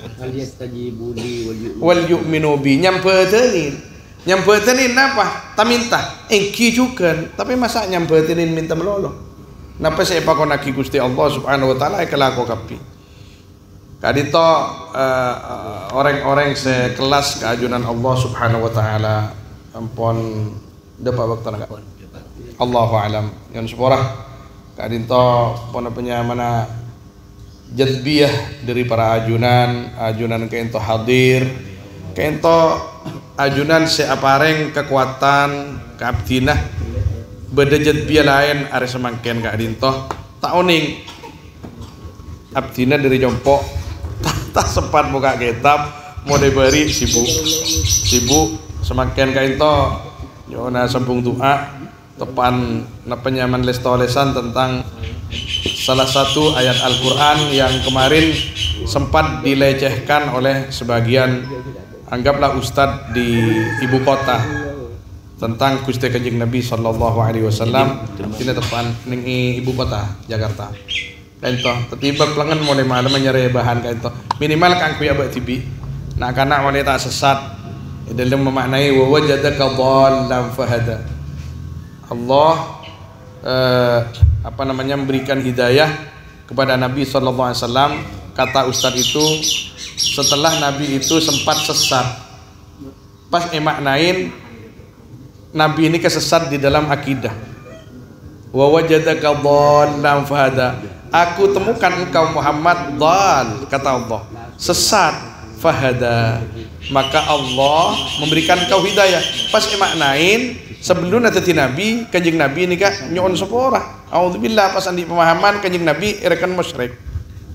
Wal yu'minu bi nyampetenin nyampetenin apa? Tak minta engki juga tapi masa nyampetenin minta melolo napa saya pakon aki Gusti Allah Subhanahu wa taala kelako kapi kadito uh, orang-orang sekelas keajunan Allah Subhanahu wa taala ampun depa waktu naga Allahu alam yang seporah kadito pon punya mana jazbiyah dari para ajunan ajunan kento hadir kento ajunan seapareng kekuatan keabdinah beda jazbiyah lain are semangken kak dinto tak oning abdinah dari jompo tak, tak sempat buka kitab mau diberi sibuk sibuk semangken kak dinto nyona sambung doa tepan penyaman lestolesan tentang salah satu ayat Al-Quran yang kemarin sempat dilecehkan oleh sebagian anggaplah ustadz di ibu kota tentang Gusti Kanjeng Nabi sallallahu alaihi wasallam ini tepan ning ibu kota Jakarta kaito tiba pelangan mulai malam nyari bahan kaito minimal kang kuya bak tibi nak kana mulai tak sesat dalam memaknai wa wajadaka dhallan fahada Allah eh, apa namanya memberikan hidayah kepada Nabi sallallahu alaihi wasallam kata ustadz itu setelah Nabi itu sempat sesat pas emaknain Nabi ini kesesat di dalam akidah wa wajadaka dhallan fahada aku temukan engkau Muhammad dhal kata Allah sesat fahada maka Allah memberikan engkau hidayah pas emaknain sebelum nanti Nabi kanjeng Nabi ini kak nyon sepora auzubillah pas andi pemahaman kanjeng Nabi irakan musyrik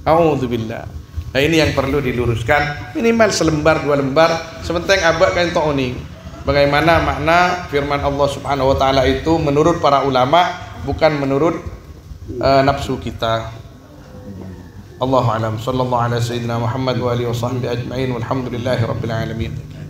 A'udzubillah. Nah ini yang perlu diluruskan, minimal selembar dua lembar. Sementing abak kan ini. Bagaimana makna firman Allah Subhanahu wa taala itu menurut para ulama, bukan menurut uh, nafsu kita. Allahu a'lam. Sallallahu ala sayyidina Muhammad wa alihi wa sahbihi ajma'in walhamdulillahi rabbil alamin.